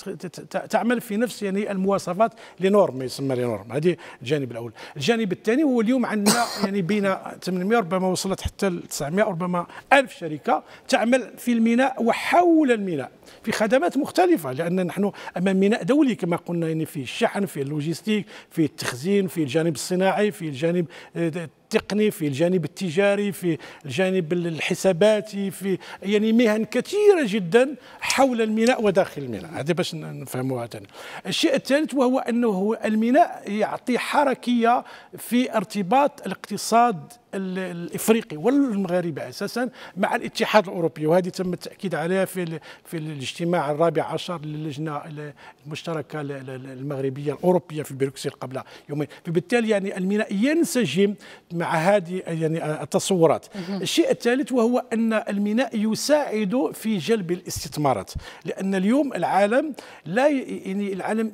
تعمل في نفس يعني المواصفات لنورم، يسمى لنورم. هذه الجانب الأول. الجانب الثاني هو اليوم عندنا يعني بين 800 ربما وصلت حتى 900 ربما 1000 شركة تعمل في الميناء وحول الميناء في خدمات مختلفة، لأن نحن أمام ميناء دولي كما قلنا، يعني في الشحن، في اللوجستيك، في التخزين، في الجانب الصناعي، في الجانب التقني، في الجانب التجاري، في الجانب الحساباتي، في يعني مهن كثيرة جدا حول الميناء وداخل الميناء. هذا باش نفهموها ثاني. الشيء الثالث وهو أنه الميناء يعطي حركية في ارتباط الاقتصاد الافريقي والمغاربي اساسا مع الاتحاد الاوروبي، وهذه تم التاكيد عليها في الاجتماع الرابع عشر للجنه المشتركه المغربيه الاوروبيه في بروكسل قبل يومين، فبالتالي يعني الميناء ينسجم مع هذه يعني التصورات. الشيء الثالث وهو ان الميناء يساعد في جلب الاستثمارات، لان اليوم العالم لا يعني العالم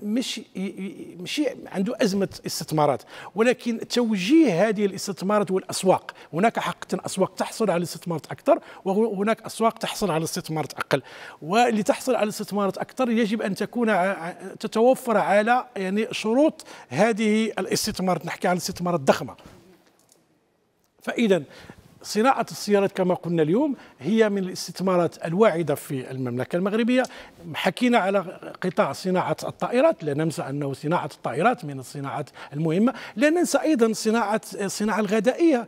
مش عنده ازمه استثمارات، ولكن توجيه هذه الاستثمارات والاسواق، هناك حقيقة أسواق تحصل على الاستثمارات أكثر وهناك أسواق تحصل على الاستثمارات أقل، ولتحصل على الاستثمارات أكثر يجب أن تتوفر على يعني شروط هذه الاستثمارات، نحكي عن الاستثمارات الضخمة. فإذا صناعة السيارات كما قلنا اليوم هي من الاستثمارات الواعدة في المملكة المغربية. حكينا على قطاع صناعة الطائرات، لا ننسى أنه صناعة الطائرات من الصناعات المهمة، لا ننسى أيضا الصناعة الغذائية.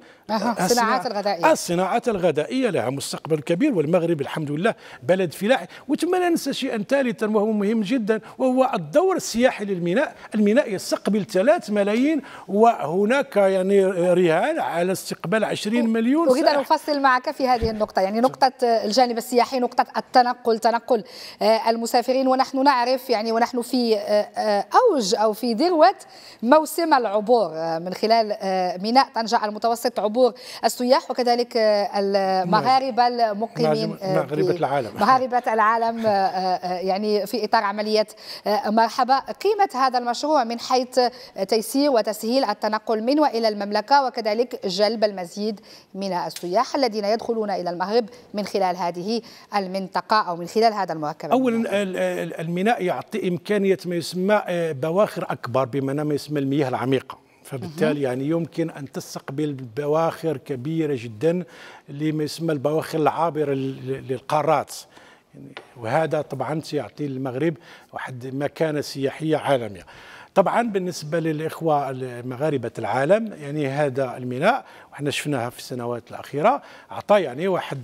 الصناعات الغذائية لها مستقبل كبير، والمغرب الحمد لله بلد فلاحي. وثم لا ننسى شيئا ثالثا وهو مهم جدا وهو الدور السياحي للميناء. الميناء يستقبل 3 ملايين وهناك يعني رهان على استقبال 20 مليون. أريد أن أفصل معك في هذه النقطة، يعني نقطة الجانب السياحي، نقطة تنقل المسافرين، ونحن نعرف يعني ونحن في أوج أو في ذروة موسم العبور من خلال ميناء طنجة المتوسط، عبور السياح وكذلك المغاربة المقيمين مغاربة العالم يعني في إطار عملية مرحبا. قيمة هذا المشروع من حيث تيسير وتسهيل التنقل من وإلى المملكة وكذلك جلب المزيد من السياح الذين يدخلون إلى المغرب من خلال هذه المنطقة أو من خلال هذا المركب. أولا الميناء يعطي إمكانية ما يسمى بواخر أكبر بمعنى ما يسمى المياه العميقة، فبالتالي يعني يمكن أن تستقبل بواخر كبيرة جدا لما يسمى البواخر العابرة للقارات، وهذا طبعا سيعطي المغرب واحد مكانة سياحية عالمية. طبعا بالنسبة للإخوة مغاربة العالم يعني هذا الميناء وحنا شفناها في السنوات الأخيرة أعطى يعني واحد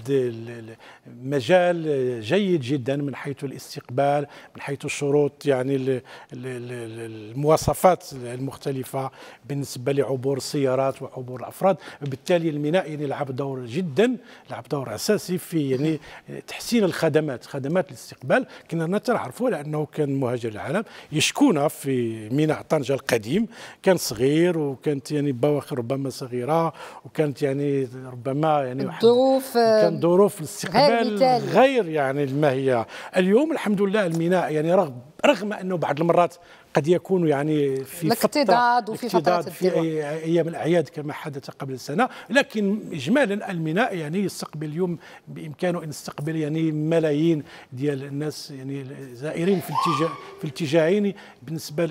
مجال جيد جدا من حيث الاستقبال، من حيث الشروط يعني المواصفات المختلفة بالنسبة لعبور السيارات وعبور الأفراد. وبالتالي الميناء يعني لعب دور أساسي في يعني تحسين خدمات الاستقبال. كنا نعرفوا لأنه كان مهاجر العالم يشكون في ميناء طنجة القديم، كان صغير وكانت يعني بواخر ربما صغيرة وكانت يعني ربما يعني ظروف الاستقبال غير يعني ما هي اليوم. الحمد لله الميناء يعني رغم أنه بعض المرات قد يكون يعني في الاكتضاد وفي فترات في ايام الاعياد كما حدث قبل سنه، لكن اجمالا الميناء يعني يستقبل اليوم بامكانه ان يستقبل يعني ملايين ديال الناس يعني زائرين في الاتجاهين بالنسبه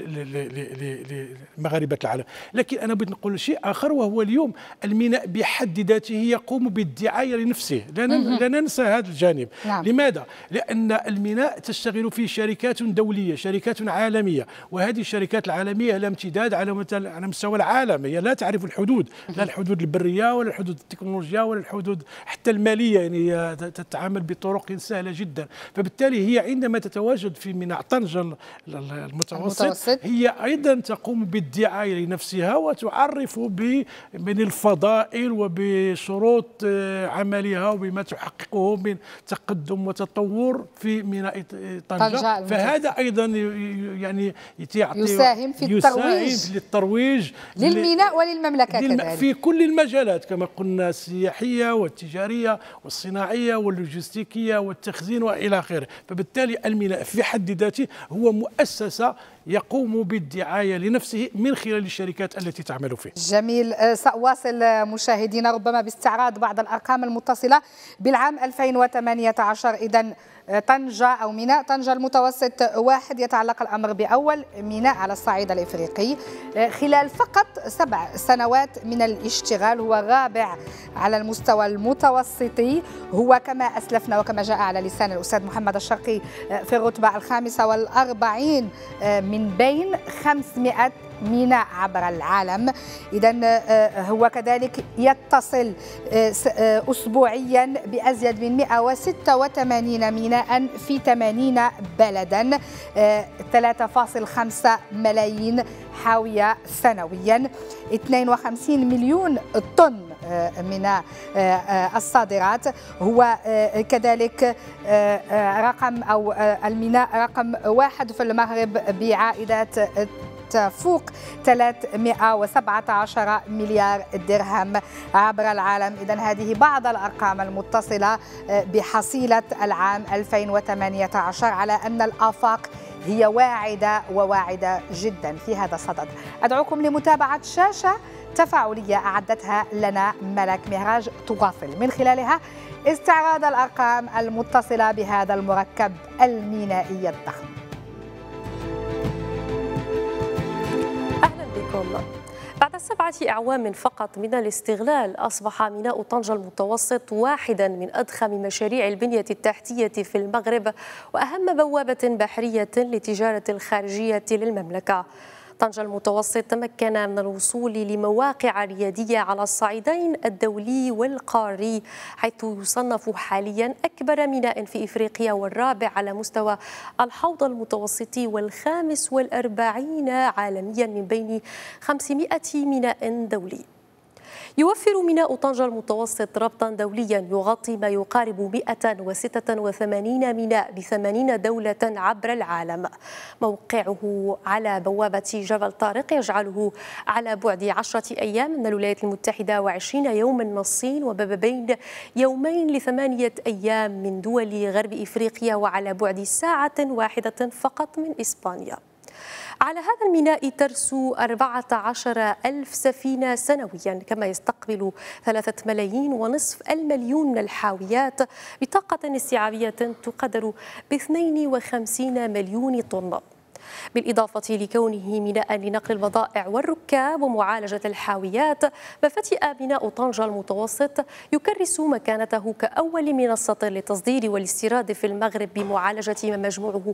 لمغاربه العالم. لكن انا بغيت نقول شيء اخر، وهو اليوم الميناء بحد ذاته يقوم بالدعايه لنفسه، لا ننسى هذا الجانب. نعم. لماذا؟ لان الميناء تشتغل فيه شركات دوليه، شركات عالميه، وهذه الشركات العالميه لها امتداد على مستوى العالم، هي لا تعرف الحدود، لا الحدود البريه ولا الحدود التكنولوجيا ولا الحدود حتى الماليه، يعني تتعامل بطرق سهله جدا. فبالتالي هي عندما تتواجد في ميناء طنجة المتوسط هي ايضا تقوم بالدعايه لنفسها وتعرف بالفضائل وبشروط عملها وبما تحققه من تقدم وتطور في ميناء طنجة. فهذا ايضا يعني يساهم في الترويج للميناء وللمملكة كذلك في كل المجالات كما قلنا، السياحية والتجارية والصناعية واللوجستيكية والتخزين وإلى آخره. فبالتالي الميناء في حد ذاته هو مؤسسة يقوم بالدعاية لنفسه من خلال الشركات التي تعمل فيه. جميل. سأواصل مشاهدينا ربما باستعراض بعض الأرقام المتصلة بالعام 2018. إذن طنجة أو ميناء طنجة المتوسط واحد، يتعلق الأمر بأول ميناء على الصعيد الإفريقي خلال فقط 7 سنوات من الاشتغال، هو الرابع على المستوى المتوسطي، هو كما أسلفنا وكما جاء على لسان الأستاذ محمد الشرقي في الرتبة 45 من بين 500 ميناء عبر العالم. إذن هو كذلك يتصل أسبوعيا بأزيد من 186 ميناء في 80 بلدا، 3.5 ملايين حاوية سنويا، 52 مليون طن من الصادرات. هو كذلك رقم أو الميناء رقم 1 في المغرب بعائدات تفوق 317 مليار درهم عبر العالم. إذن هذه بعض الأرقام المتصلة بحصيلة العام 2018 على أن الآفاق هي واعدة جدا في هذا الصدد. أدعوكم لمتابعة شاشة تفاعلية أعدتها لنا ملك مهراج تواصل من خلالها استعراض الأرقام المتصلة بهذا المركب المينائي الضخم. بعد 7 أعوام فقط من الاستغلال، أصبح ميناء طنجة المتوسط واحدا من أضخم مشاريع البنية التحتية في المغرب وأهم بوابة بحرية للتجارة الخارجية للمملكة. طنجة المتوسط تمكن من الوصول لمواقع ريادية على الصعيدين الدولي والقاري، حيث يصنف حاليا أكبر ميناء في إفريقيا والرابع على مستوى الحوض المتوسطي وال45 عالميا من بين 500 ميناء دولي. يوفر ميناء طنجة المتوسط ربطا دوليا يغطي ما يقارب 186 ميناء ب80 دولة عبر العالم. موقعه على بوابة جبل طارق يجعله على بعد 10 أيام من الولايات المتحدة و20 يوما من الصين، وبين يومين ل8 أيام من دول غرب إفريقيا، وعلى بعد ساعة واحدة فقط من إسبانيا. على هذا الميناء ترسو 14,000 سفينة سنويا، كما يستقبل 3.5 ملايين من الحاويات بطاقة استيعابية تقدر ب 52 مليون طن. بالإضافة لكونه ميناء لنقل البضائع والركاب ومعالجة الحاويات، ففتئ ميناء طنجة المتوسط يكرس مكانته كأول منصة للتصدير والاستيراد في المغرب بمعالجة ما مجموعه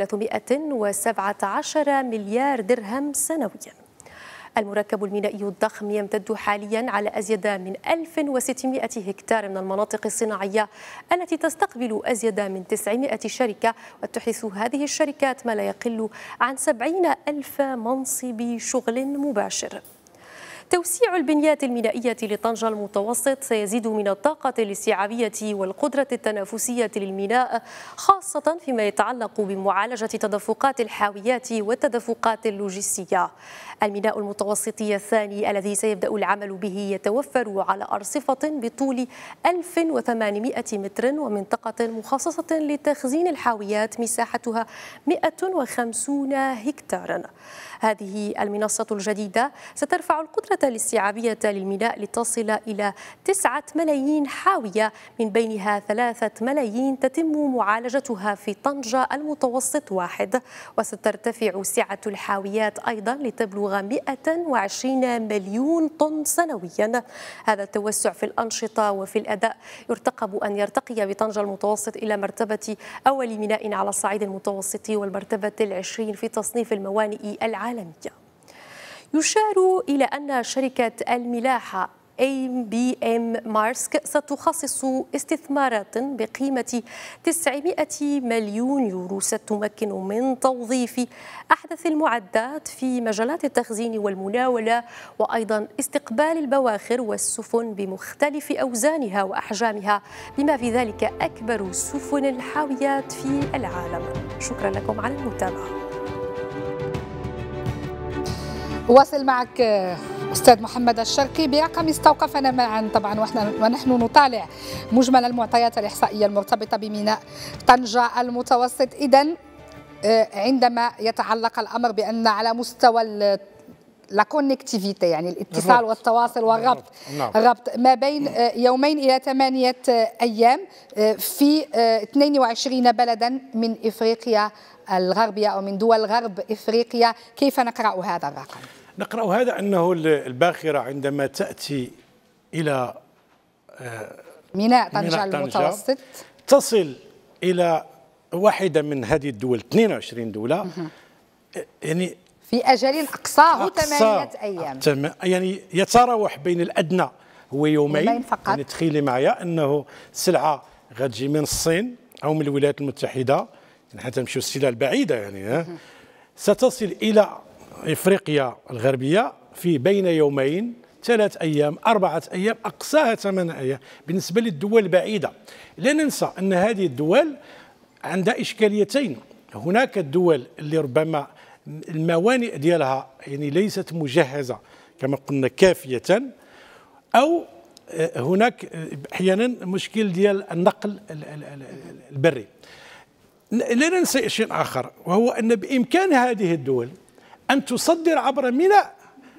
317 مليار درهم سنويا. المركب المينائي الضخم يمتد حاليا على أزيد من 1600 هكتار من المناطق الصناعية التي تستقبل أزيد من 900 شركة، وتحدث هذه الشركات ما لا يقل عن 70,000 منصب شغل مباشر. توسيع البنيات المينائية لطنجة المتوسط سيزيد من الطاقة الاستيعابية والقدرة التنافسية للميناء، خاصة فيما يتعلق بمعالجة تدفقات الحاويات والتدفقات اللوجستية. الميناء المتوسطي الثاني الذي سيبدأ العمل به يتوفر على أرصفة بطول 1800 متر ومنطقة مخصصة لتخزين الحاويات مساحتها 150 هكتارا. هذه المنصة الجديدة سترفع القدرة الاستيعابية للميناء لتصل إلى 9 ملايين حاوية، من بينها 3 ملايين تتم معالجتها في طنجة المتوسط واحد، وسترتفع سعة الحاويات أيضا لتبلغ 120 مليون طن سنويا. هذا التوسع في الأنشطة وفي الأداء يرتقب أن يرتقي بطنجة المتوسط إلى مرتبة أول ميناء على الصعيد المتوسط والمرتبة 20 في تصنيف الموانئ العالمية. يشار إلى أن شركة الملاحة ABM مارسك ستخصص استثمارات بقيمة 900 مليون يورو ستمكن من توظيف أحدث المعدات في مجالات التخزين والمناولة، وأيضا استقبال البواخر والسفن بمختلف أوزانها وأحجامها، بما في ذلك أكبر سفن الحاويات في العالم. شكرا لكم على المتابعة. واصل معك أستاذ محمد الشرقي برقم استوقفنا معا طبعا ونحن نطالع مجمل المعطيات الإحصائية المرتبطة بميناء طنجة المتوسط. إذن عندما يتعلق الأمر بأن على مستوى لا كونكتيفيتي، يعني الاتصال والتواصل والربط، الربط ما بين 2 إلى 8 أيام في 22 بلدا من إفريقيا الغربية أو من دول غرب إفريقيا، كيف نقرأ هذا الرقم؟ نقرأ هذا أنه الباخرة عندما تأتي إلى ميناء طنجة المتوسط تصل إلى واحدة من هذه الدول، 22 دولة، يعني في أجل أقصاه 8 أيام، يعني يتراوح بين الأدنى هو يومين فقط. يعني تخيلي معايا أنه سلعة غتجي من الصين أو من الولايات المتحدة، حتى نمشيو السلع البعيدة يعني ستصل إلى إفريقيا الغربية في بين يومين 3 أيام 4 أيام، أقصاها 8 أيام. بالنسبة للدول البعيدة لا ننسى أن هذه الدول عندها إشكاليتين. هناك الدول اللي ربما الموانئ ديالها يعني ليست مجهزة كما قلنا كافية، أو هناك أحيانا مشكل ديال النقل البري. لا ننسى شيء آخر، وهو أن بإمكان هذه الدول أن تصدر عبر ميناء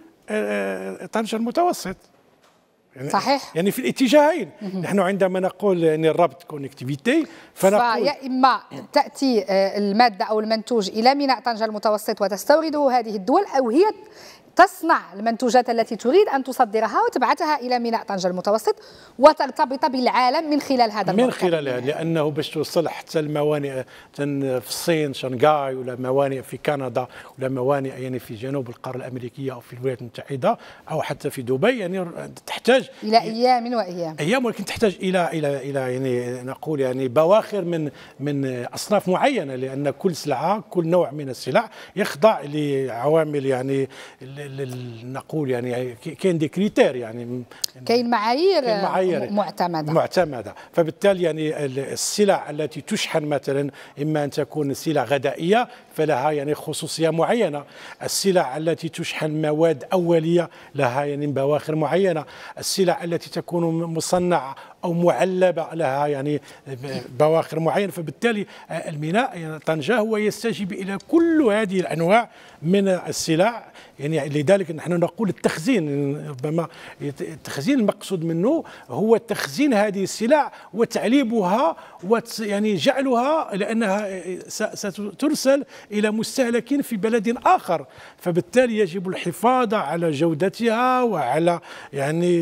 طنجة المتوسط. يعني صحيح، يعني في الاتجاهين. نحن عندما نقول يعني الربط كونكتيفيتي فيا إما تأتي المادة أو المنتوج إلى ميناء طنجة المتوسط وتستورده هذه الدول، أو هي تصنع المنتوجات التي تريد أن تصدرها وتبعثها إلى ميناء طنجة المتوسط وترتبط بالعالم من خلال هذا من خلالها، لأنه باش توصل حتى الموانئ في الصين شنغهاي، ولا موانئ في كندا، ولا موانئ يعني في جنوب القارة الأمريكية أو في الولايات المتحدة أو حتى في دبي، يعني تحتاج إلى أيام وأيام، ولكن تحتاج إلى يعني نقول يعني بواخر من أصناف معينة، لأن كل سلعة كل نوع من السلع يخضع لعوامل يعني نقول يعني كاين دي كريتير، يعني كاين معايير معتمده. فبالتالي يعني السلع التي تشحن مثلا اما ان تكون سلع غذائيه فلها يعني خصوصيه معينه، السلع التي تشحن مواد اوليه لها يعني بواخر معينه، السلع التي تكون مصنعه أو معلبة لها يعني بواخر معينة. فبالتالي الميناء طنجة هو يستجيب إلى كل هذه الأنواع من السلع. يعني لذلك نحن نقول التخزين، ربما التخزين المقصود منه هو تخزين هذه السلع وتعليبها يعني جعلها، لأنها سترسل إلى مستهلكين في بلد آخر. فبالتالي يجب الحفاظ على جودتها وعلى يعني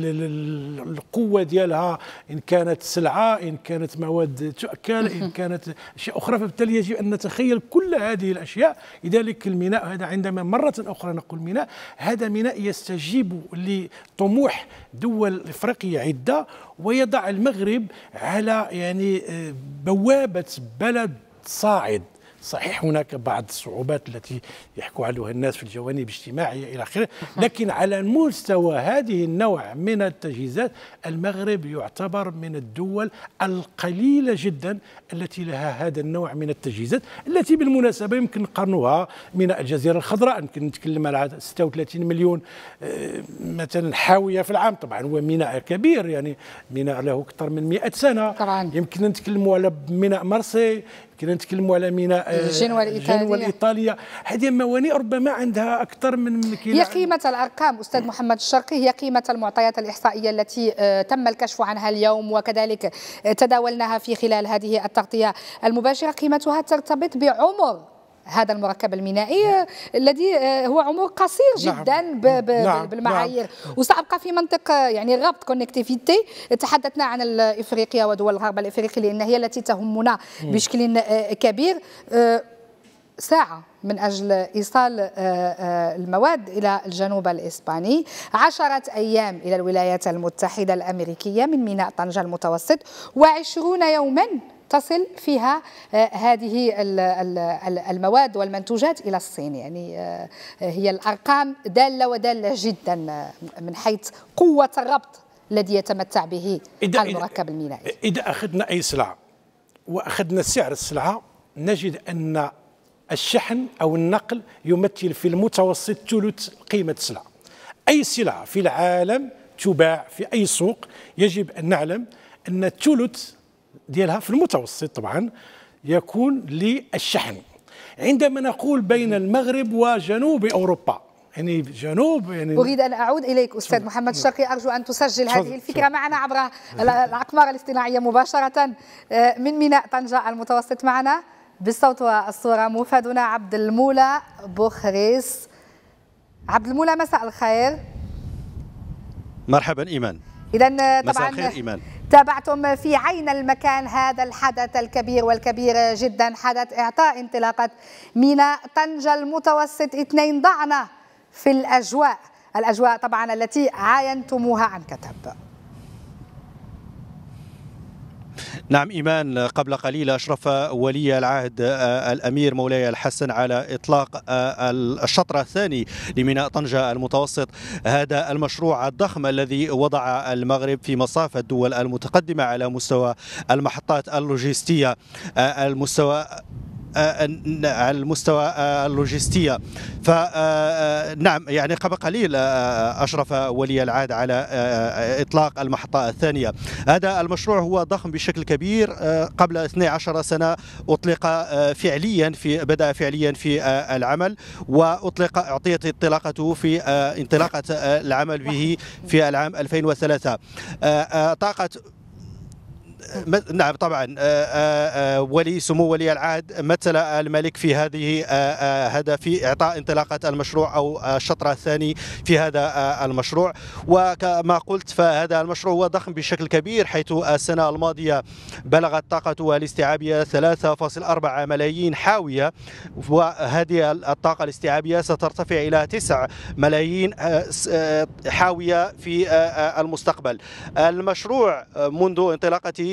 القوة ديالها، إن كانت سلعة، إن كانت مواد تؤكل، إن كانت أشياء أخرى. فبالتالي يجب أن نتخيل كل هذه الأشياء. لذلك الميناء هذا، عندما مرة أخرى نقول ميناء، هذا ميناء يستجيب لطموح دول إفريقية عدة، ويضع المغرب على يعني بوابة بلد صاعد. صحيح هناك بعض الصعوبات التي يحكوا عنها الناس في الجوانب الاجتماعية إلى آخره، لكن على مستوى هذه النوع من التجهيزات المغرب يعتبر من الدول القليلة جدا التي لها هذا النوع من التجهيزات، التي بالمناسبة يمكن نقارنها من الجزيرة الخضراء. يمكن نتكلم على 36 مليون مثلا حاوية في العام. طبعا هو ميناء كبير، يعني ميناء له أكثر من 100 سنة طبعا. يمكن نتكلموا على ميناء مرسي، يمكن نتكلموا على ميناء جنوة الإيطالية. هذه موانئ ربما عندها أكثر من هي قيمة الأرقام أستاذ محمد الشرقي، هي قيمة المعطيات الإحصائية التي تم الكشف عنها اليوم وكذلك تداولناها في خلال هذه التغطية المباشرة. قيمتها ترتبط بعمر هذا المركب المينائي الذي هو عمر قصير جدا. نعم. بالمعايير. نعم. وسأبقى في منطق يعني الربط كونكتيفيتي. تحدثنا عن إفريقيا ودول الغرب الإفريقي لأن هي التي تهمنا بشكل كبير. ساعة من أجل إيصال المواد إلى الجنوب الإسباني، 10 أيام إلى الولايات المتحدة الأمريكية من ميناء طنجة المتوسط، و20 يوما تصل فيها هذه المواد والمنتوجات إلى الصين. يعني هي الأرقام دالة جدا من حيث قوة الربط الذي يتمتع به المركب المينائي. إذا أخذنا أي سلعة وأخذنا سعر السلعة، نجد أن الشحن أو النقل يمثل في المتوسط ثلث قيمة السلعة. أي سلعة في العالم تباع في أي سوق يجب أن نعلم أن الثلث ديالها في المتوسط طبعا يكون للشحن. عندما نقول بين المغرب وجنوب أوروبا، يعني جنوب يعني أريد أن أعود إليك أستاذ محمد الشرقي. أرجو أن تسجل هذه الفكرة معنا عبر الأقمار الاصطناعية مباشرة من ميناء طنجة المتوسط. معنا بالصوت والصورة موفدنا عبد المولى بوخريس. عبد المولى مساء الخير. مرحبا إيمان. إذا طبعا مساء الخير إيمان. تابعتم في عين المكان هذا الحدث الكبير والكبير جدا، حدث إعطاء انطلاقة ميناء طنجة المتوسط 2. ضعنا في الأجواء طبعا التي عاينتموها عن كتب. نعم إيمان، قبل قليل أشرف ولي العهد الأمير مولاي الحسن على إطلاق الشطر الثاني لميناء طنجة المتوسط، هذا المشروع الضخم الذي وضع المغرب في مصاف الدول المتقدمة على مستوى المحطات اللوجستية، على المستوى اللوجستية. فنعم يعني قبل قليل أشرف ولي العهد على إطلاق المحطة الثانية. هذا المشروع هو ضخم بشكل كبير. قبل 12 سنة أطلق بدأ فعليا في العمل، أعطيت انطلاقته في انطلاقة العمل به في العام 2003. طاقة نعم طبعا سمو ولي العهد مثل الملك في هذا في إعطاء انطلاقة المشروع أو الشطر الثاني في هذا المشروع. وكما قلت فهذا المشروع هو ضخم بشكل كبير، حيث السنة الماضية بلغت طاقته الاستيعابية 3.4 ملايين حاوية، وهذه الطاقة الاستيعابية سترتفع إلى 9 ملايين حاوية في المستقبل. المشروع منذ انطلاقته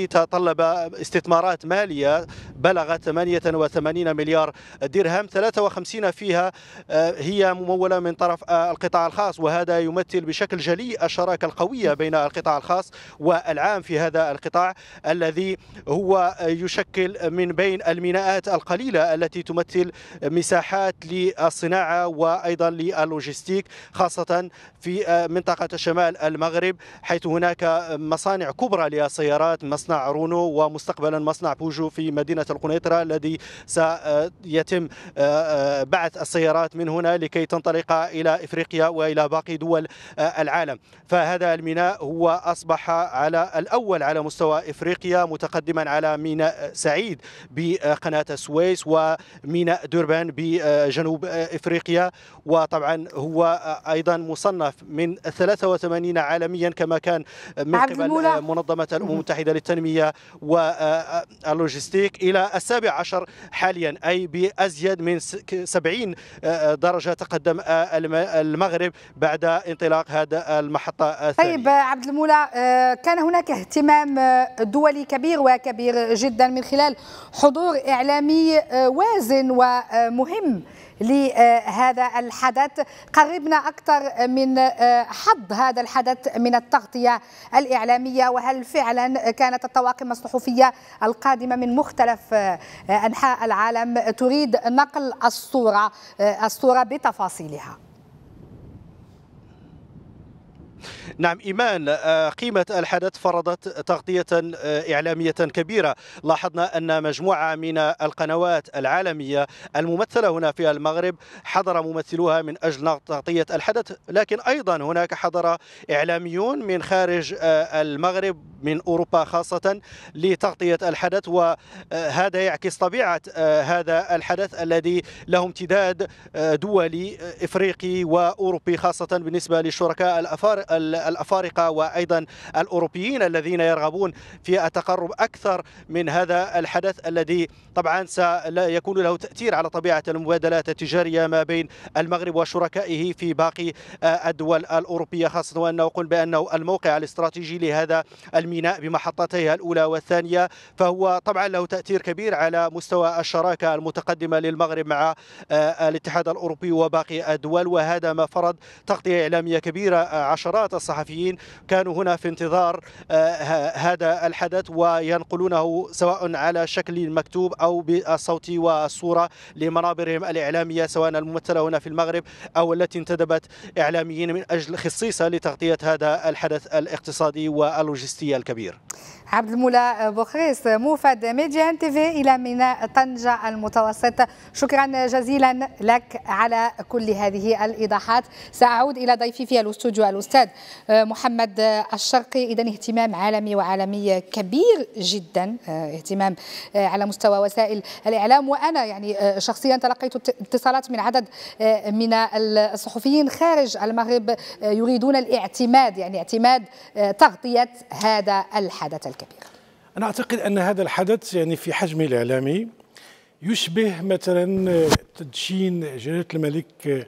الذي تطلب استثمارات مالية بلغت 88 مليار درهم، 53 فيها هي ممولة من طرف القطاع الخاص، وهذا يمثل بشكل جلي الشراكة القوية بين القطاع الخاص والعام في هذا القطاع الذي هو يشكل من بين الميناءات القليلة التي تمثل مساحات للصناعة وأيضا للوجستيك، خاصة في منطقة شمال المغرب، حيث هناك مصانع كبرى للسيارات، مصنع رونو ومستقبلا مصنع بوجو في مدينة القنيطرة الذي سيتم بعث السيارات من هنا لكي تنطلق إلى إفريقيا وإلى باقي دول العالم. فهذا الميناء هو أصبح على الأول على مستوى إفريقيا، متقدما على ميناء سعيد بقناة السويس وميناء دوربان بجنوب إفريقيا، وطبعا هو أيضا مصنف من 83 عالميا كما كان من قبل منظمة الأمم المتحدة للتنمية واللوجستيك إلى 17 حاليا، أي بأزيد من 70 درجة تقدم المغرب بعد انطلاق هذا المحطة الثانية. طيب عبد المولى، كان هناك اهتمام دولي كبير وكبير جدا من خلال حضور إعلامي وازن ومهم لهذا الحدث. قربنا أكثر من حظ هذا الحدث من التغطية الإعلامية، وهل فعلا كانت الطواقم الصحفية القادمة من مختلف أنحاء العالم تريد نقل الصورة بتفاصيلها؟ نعم إيمان، قيمة الحدث فرضت تغطية إعلامية كبيرة. لاحظنا أن مجموعة من القنوات العالمية الممثلة هنا في المغرب حضر ممثلوها من أجل تغطية الحدث، لكن أيضا هناك حضر إعلاميون من خارج المغرب من أوروبا خاصة لتغطية الحدث، وهذا يعكس طبيعة هذا الحدث الذي له امتداد دولي إفريقي وأوروبي، خاصة بالنسبة للشركاء الأفارقة وأيضا الأوروبيين الذين يرغبون في التقرب أكثر من هذا الحدث الذي طبعا سيكون له تأثير على طبيعة المبادلات التجارية ما بين المغرب وشركائه في باقي الدول الأوروبية، خاصة وأنه قل بأنه الموقع الاستراتيجي لهذا الميناء بمحطتيه الأولى والثانية، فهو طبعا له تأثير كبير على مستوى الشراكة المتقدمة للمغرب مع الاتحاد الأوروبي وباقي الدول، وهذا ما فرض تغطية إعلامية كبيرة. عشرات الصحفيين كانوا هنا في انتظار هذا الحدث وينقلونه سواء على شكل مكتوب أو بالصوت والصورة لمنابرهم الإعلامية، سواء الممثلة هنا في المغرب أو التي انتدبت إعلاميين من أجل خصيصا لتغطية هذا الحدث الاقتصادي واللوجستي الكبير. عبد المولى بوخريس، موفد ميديان تيفي إلى ميناء طنجة المتوسط، شكرا جزيلا لك على كل هذه الإيضاحات. سأعود إلى ضيفي في الاستوديو الأستاذ محمد الشرقي. إذن اهتمام عالمي وعالمي كبير جدا، اهتمام على مستوى وسائل الإعلام، وأنا يعني شخصيا تلقيت اتصالات من عدد من الصحفيين خارج المغرب يريدون الاعتماد، يعني اعتماد تغطية هذا الحدث الكبير. أنا أعتقد أن هذا الحدث يعني في حجمه الإعلامي يشبه مثلا تدشين جلالة الملك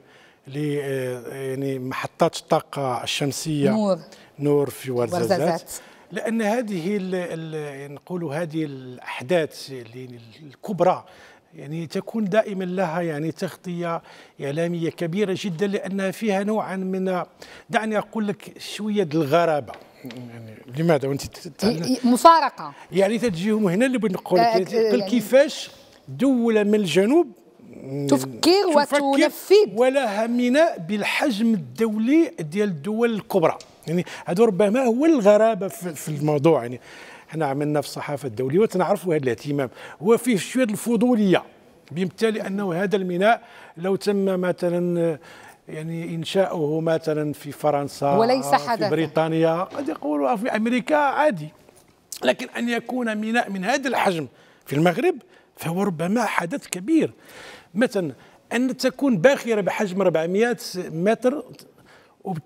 يعني محطات الطاقة الشمسية نور في ورزازات، لأن هذه نقولوا هذه الأحداث الكبرى يعني تكون دائما لها يعني تغطية إعلامية كبيرة جدا، لأنها فيها نوعا من، دعني أقول لك، شوية الغرابة. يعني لماذا وانت مفارقة، يعني تجيهم هنا اللي بنقول لك كيفاش دولة من الجنوب تفكر وتنفذ ولها ميناء بالحجم الدولي ديال الدول الكبرى. يعني هذا ربما هو الغرابة في الموضوع. يعني احنا عملنا في الصحافة الدولية وتنعرفوا هذا الاهتمام، هو فيه شوية الفضولية، بالتالي أنه هذا الميناء لو تم مثلا يعني إنشاؤه مثلا في فرنسا وليس في بريطانيا قد يقولوا في أمريكا عادي، لكن أن يكون ميناء من هذا الحجم في المغرب فهو ربما حدث كبير. مثلا أن تكون باخرة بحجم 400 متر وب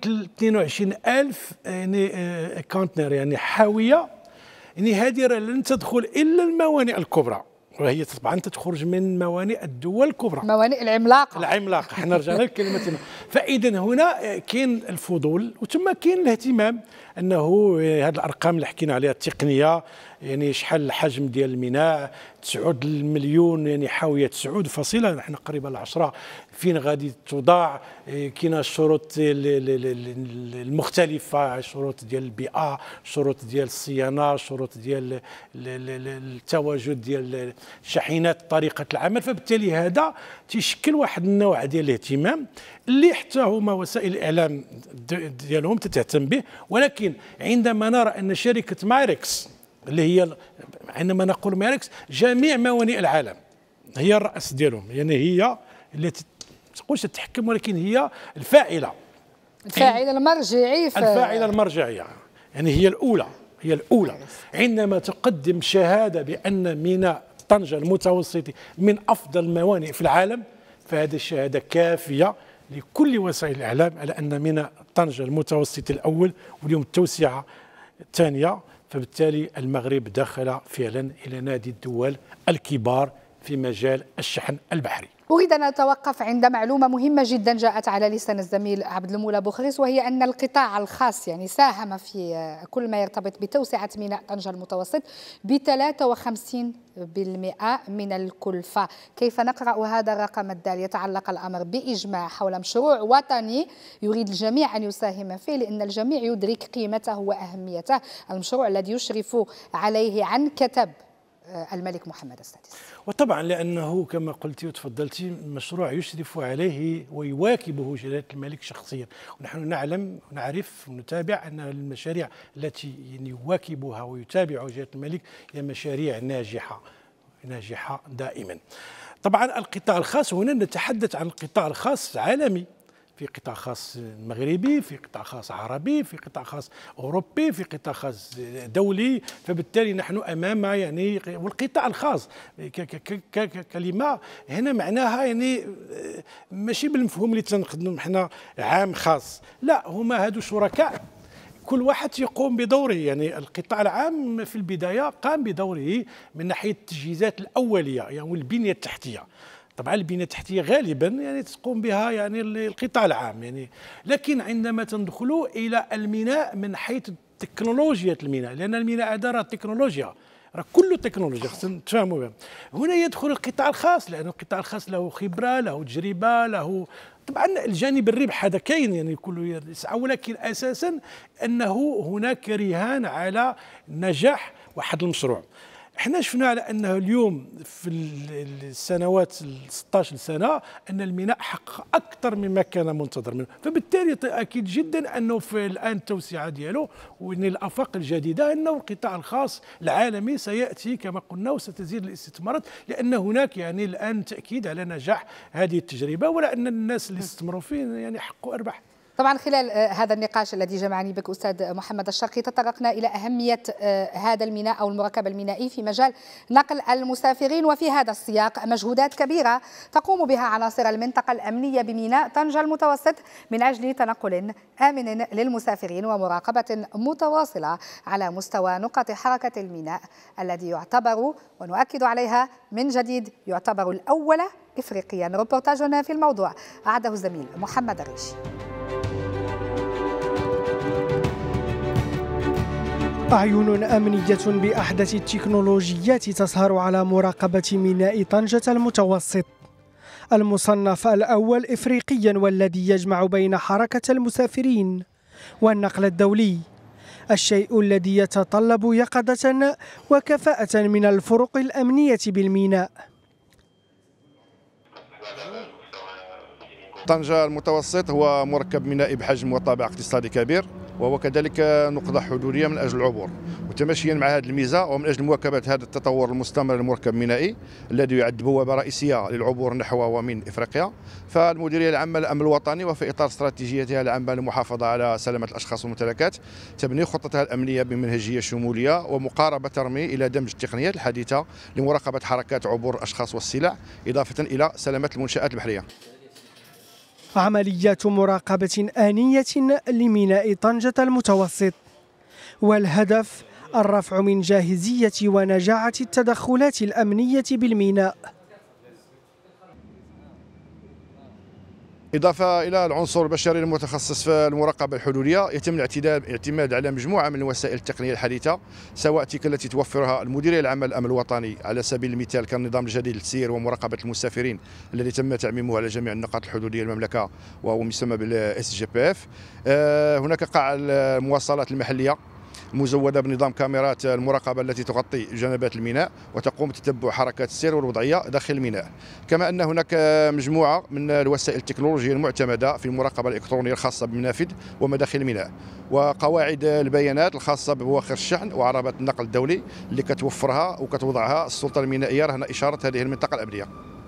22,000 يعني كونتينر، يعني حاوية، يعني هذه لن تدخل إلا الموانئ الكبرى، وهي طبعا تخرج من موانئ الدول الكبرى، موانئ العملاقة احنا رجعنا لكلمتنا. فاذا هنا كاين الفضول وثم كاين الاهتمام انه هذه الارقام اللي حكينا عليها التقنيه، يعني شحال الحجم ديال الميناء 9 المليون، يعني حاويه 9 نحن قريبه ل 10 فين غادي توضع، كاينه الشروط المختلفه، الشروط ديال البيئه، الشروط ديال الصيانه، الشروط ديال التواجد ديال الشاحنات، طريقه العمل. فبالتالي هذا تيشكل واحد النوع ديال الاهتمام اللي حتى هما وسائل الاعلام ديالهم تتهتم به. ولكن عندما نرى ان شركه مايركس اللي هي عندما نقول مايركس جميع موانئ العالم هي الراس ديالهم، يعني هي التي تقولش تتحكم ولكن هي الفاعله المرجعي الفاعله المرجعيه، يعني هي الاولى عندما تقدم شهاده بان ميناء طنجة المتوسطي من افضل الموانئ في العالم، فهذه الشهاده كافيه لكل وسائل الاعلام على ان ميناء طنجة المتوسطي الاول واليوم التوسعه الثانيه. فبالتالي المغرب دخل فعلا الى نادي الدول الكبار في مجال الشحن البحري. أريد أن أتوقف عند معلومة مهمة جدا جاءت على لسان الزميل عبد المولى بوخريس، وهي أن القطاع الخاص يعني ساهم في كل ما يرتبط بتوسعة ميناء طنجة المتوسط ب 53% من الكلفة. كيف نقرأ هذا الرقم الدال؟ يتعلق الأمر بإجماع حول مشروع وطني يريد الجميع أن يساهم فيه، لأن الجميع يدرك قيمته وأهميته. المشروع الذي يشرف عليه عن كتب الملك محمد السادس، وطبعا لأنه كما قلتي وتفضلتي مشروع يشرف عليه ويواكبه جلالة الملك شخصيا. ونحن نعلم ونعرف ونتابع أن المشاريع التي يواكبها ويتابعها جلالة الملك هي مشاريع ناجحة دائما. طبعا القطاع الخاص هنا نتحدث عن القطاع الخاص عالمي، في قطاع خاص مغربي، في قطاع خاص عربي، في قطاع خاص أوروبي، في قطاع خاص دولي. فبالتالي نحن أمام يعني والقطاع الخاص ككلمة هنا معناها يعني ماشي بالمفهوم اللي تنخدموا حنا عام خاص، لا، هما هادو شركاء كل واحد يقوم بدوره. يعني القطاع العام في البداية قام بدوره من ناحية التجهيزات الأولية يعني والبنية التحتية. طبعا البنية التحتية غالبا يعني تقوم بها يعني القطاع العام يعني، لكن عندما تدخلوا إلى الميناء من حيث تكنولوجيا الميناء، لأن الميناء هذا راه تكنولوجيا، راه كله تكنولوجيا خصنا نتفاهموا بها. هنا يدخل القطاع الخاص، لأن القطاع الخاص له خبرة، له تجربة، له طبعا الجانب الربح هذا كاين يعني كله يسعى، ولكن أساسا أنه هناك رهان على نجاح واحد المشروع. احنا شفنا على انه اليوم في السنوات 16 سنه ان الميناء حقق اكثر مما كان منتظر منه، فبالتالي اكيد جدا انه في الان التوسعه ديالو وان الافاق الجديده انه القطاع الخاص العالمي سياتي كما قلنا وستزيد الاستثمارات، لان هناك يعني الان تاكيد على نجاح هذه التجربه، ولا ان الناس اللي استثمروا فيه يعني حققوا ارباح. طبعا خلال هذا النقاش الذي جمعني بك أستاذ محمد الشرقي تطرقنا إلى أهمية هذا الميناء أو المركب المينائي في مجال نقل المسافرين، وفي هذا السياق مجهودات كبيرة تقوم بها عناصر المنطقة الأمنية بميناء طنجة المتوسط من أجل تنقل آمن للمسافرين ومراقبة متواصلة على مستوى نقط حركة الميناء الذي يعتبر، ونؤكد عليها من جديد، يعتبر الأول إفريقيا. ريبورتاجنا في الموضوع أعده الزميل محمد الريشي. أعين أمنية بأحدث التكنولوجيات تسهر على مراقبة ميناء طنجة المتوسط، المصنف الأول إفريقيا والذي يجمع بين حركة المسافرين والنقل الدولي، الشيء الذي يتطلب يقظة وكفاءة من الفرق الأمنية بالميناء. طنجة المتوسط هو مركب مينائي بحجم وطابع اقتصادي كبير، وهو كذلك نقطة حدودية من أجل العبور، وتماشيا مع هذه الميزة ومن أجل مواكبة هذا التطور المستمر للمركب المينائي الذي يعد بوابة رئيسية للعبور نحو ومن إفريقيا، فالمديرية العامة للأمن الوطني وفي إطار استراتيجيتها العامة للمحافظة على سلامة الأشخاص والممتلكات تبني خطتها الأمنية بمنهجية شمولية ومقاربة ترمي إلى دمج التقنيات الحديثة لمراقبة حركات عبور الأشخاص والسلع إضافة إلى سلامة المنشآت البحرية. عمليات مراقبة آنية لميناء طنجة المتوسط، والهدف الرفع من جاهزية ونجاعة التدخلات الأمنية بالميناء. إضافة إلى العنصر البشري المتخصص في المراقبة الحدودية، يتم الاعتماد على مجموعة من الوسائل التقنية الحديثة، سواء تلك التي توفرها المديرية العامة للأمن الوطني على سبيل المثال كالنظام الجديد للتسيير ومراقبة المسافرين الذي تم تعميمه على جميع النقاط الحدودية المملكة وهو يسمى بالSGPF. هناك قاع المواصلات المحلية مزودة بنظام كاميرات المراقبة التي تغطي جنبات الميناء وتقوم بتتبع حركات السير والوضعية داخل الميناء. كما أن هناك مجموعة من الوسائل التكنولوجية المعتمدة في المراقبة الإلكترونية الخاصة بالمنافذ ومداخل الميناء، وقواعد البيانات الخاصة ببواخر الشحن وعربات النقل الدولي اللي كتوفرها وكتوضعها السلطة المينائية رهن إشارة هذه المنطقة الأمنية.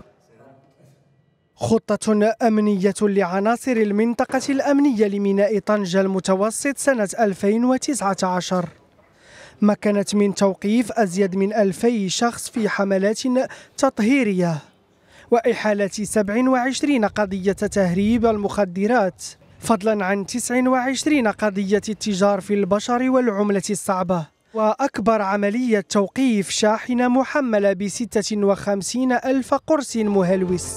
خطة أمنية لعناصر المنطقة الأمنية لميناء طنجة المتوسط سنة 2019 مكنت من توقيف أزيد من 2000 شخص في حملات تطهيرية وإحالة 27 قضية تهريب المخدرات، فضلا عن 29 قضية التجار في البشر والعملة الصعبة، وأكبر عملية توقيف شاحنة محملة ب56 ألف قرص مهلوس.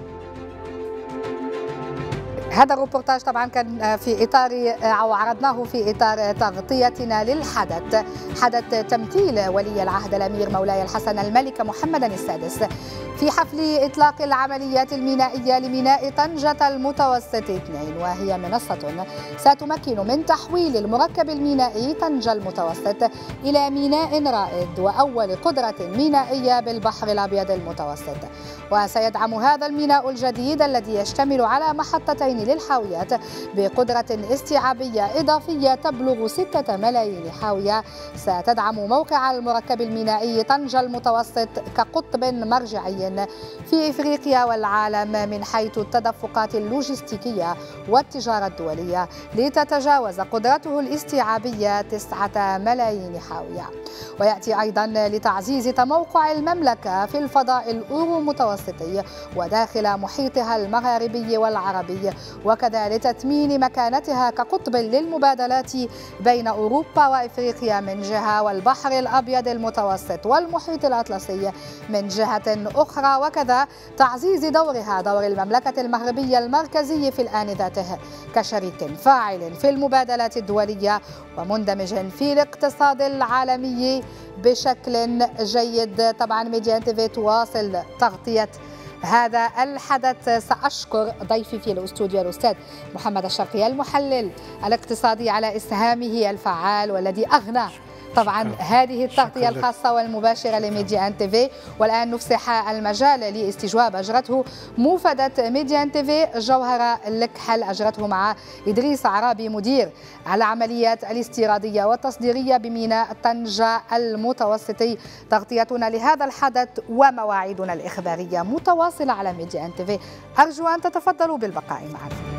هذا الروبورتاج طبعا كان في إطار أو عرضناه في إطار تغطيتنا للحدث، حدث تمثيل ولي العهد الأمير مولاي الحسن الملك محمد السادس في حفل إطلاق العمليات المينائية لميناء طنجة المتوسط 2، وهي منصة ستمكن من تحويل المركب المينائي طنجة المتوسط إلى ميناء رائد وأول قدرة مينائية بالبحر الأبيض المتوسط. وسيدعم هذا الميناء الجديد الذي يشتمل على محطتين للحاويات بقدرة استيعابية إضافية تبلغ 6 ملايين حاوية، ستدعم موقع المركب المينائي طنجة المتوسط كقطب مرجعي في إفريقيا والعالم من حيث التدفقات اللوجستيكية والتجارة الدولية، لتتجاوز قدرته الاستيعابية 9 ملايين حاوية. ويأتي أيضا لتعزيز تموقع المملكة في الفضاء الأورو متوسطي وداخل محيطها المغاربي والعربي، وكذا لتثمين مكانتها كقطب للمبادلات بين أوروبا وإفريقيا من جهة والبحر الأبيض المتوسط والمحيط الأطلسي من جهة أخرى، وكذا تعزيز دورها دور المملكة المغربية المركزي في الآن ذاته كشريك فاعل في المبادلات الدولية ومندمج في الاقتصاد العالمي بشكل جيد. طبعا ميديان تيفي تواصل تغطية هذا الحدث. سأشكر ضيفي في الاستوديو الأستاذ محمد الشرقي المحلل الاقتصادي على إسهامه الفعال والذي أغنى طبعا هذه التغطية الخاصة والمباشرة لميديان تيفي. والآن نفسح المجال لاستجواب أجرته موفدة ميديان تيفي جوهرة الكحل، أجرته مع إدريس عرابي مدير العمليات الاستيرادية والتصديرية بميناء طنجة المتوسطي. تغطيتنا لهذا الحدث ومواعيدنا الإخبارية متواصلة على ميديان تيفي، أرجو أن تتفضلوا بالبقاء معنا.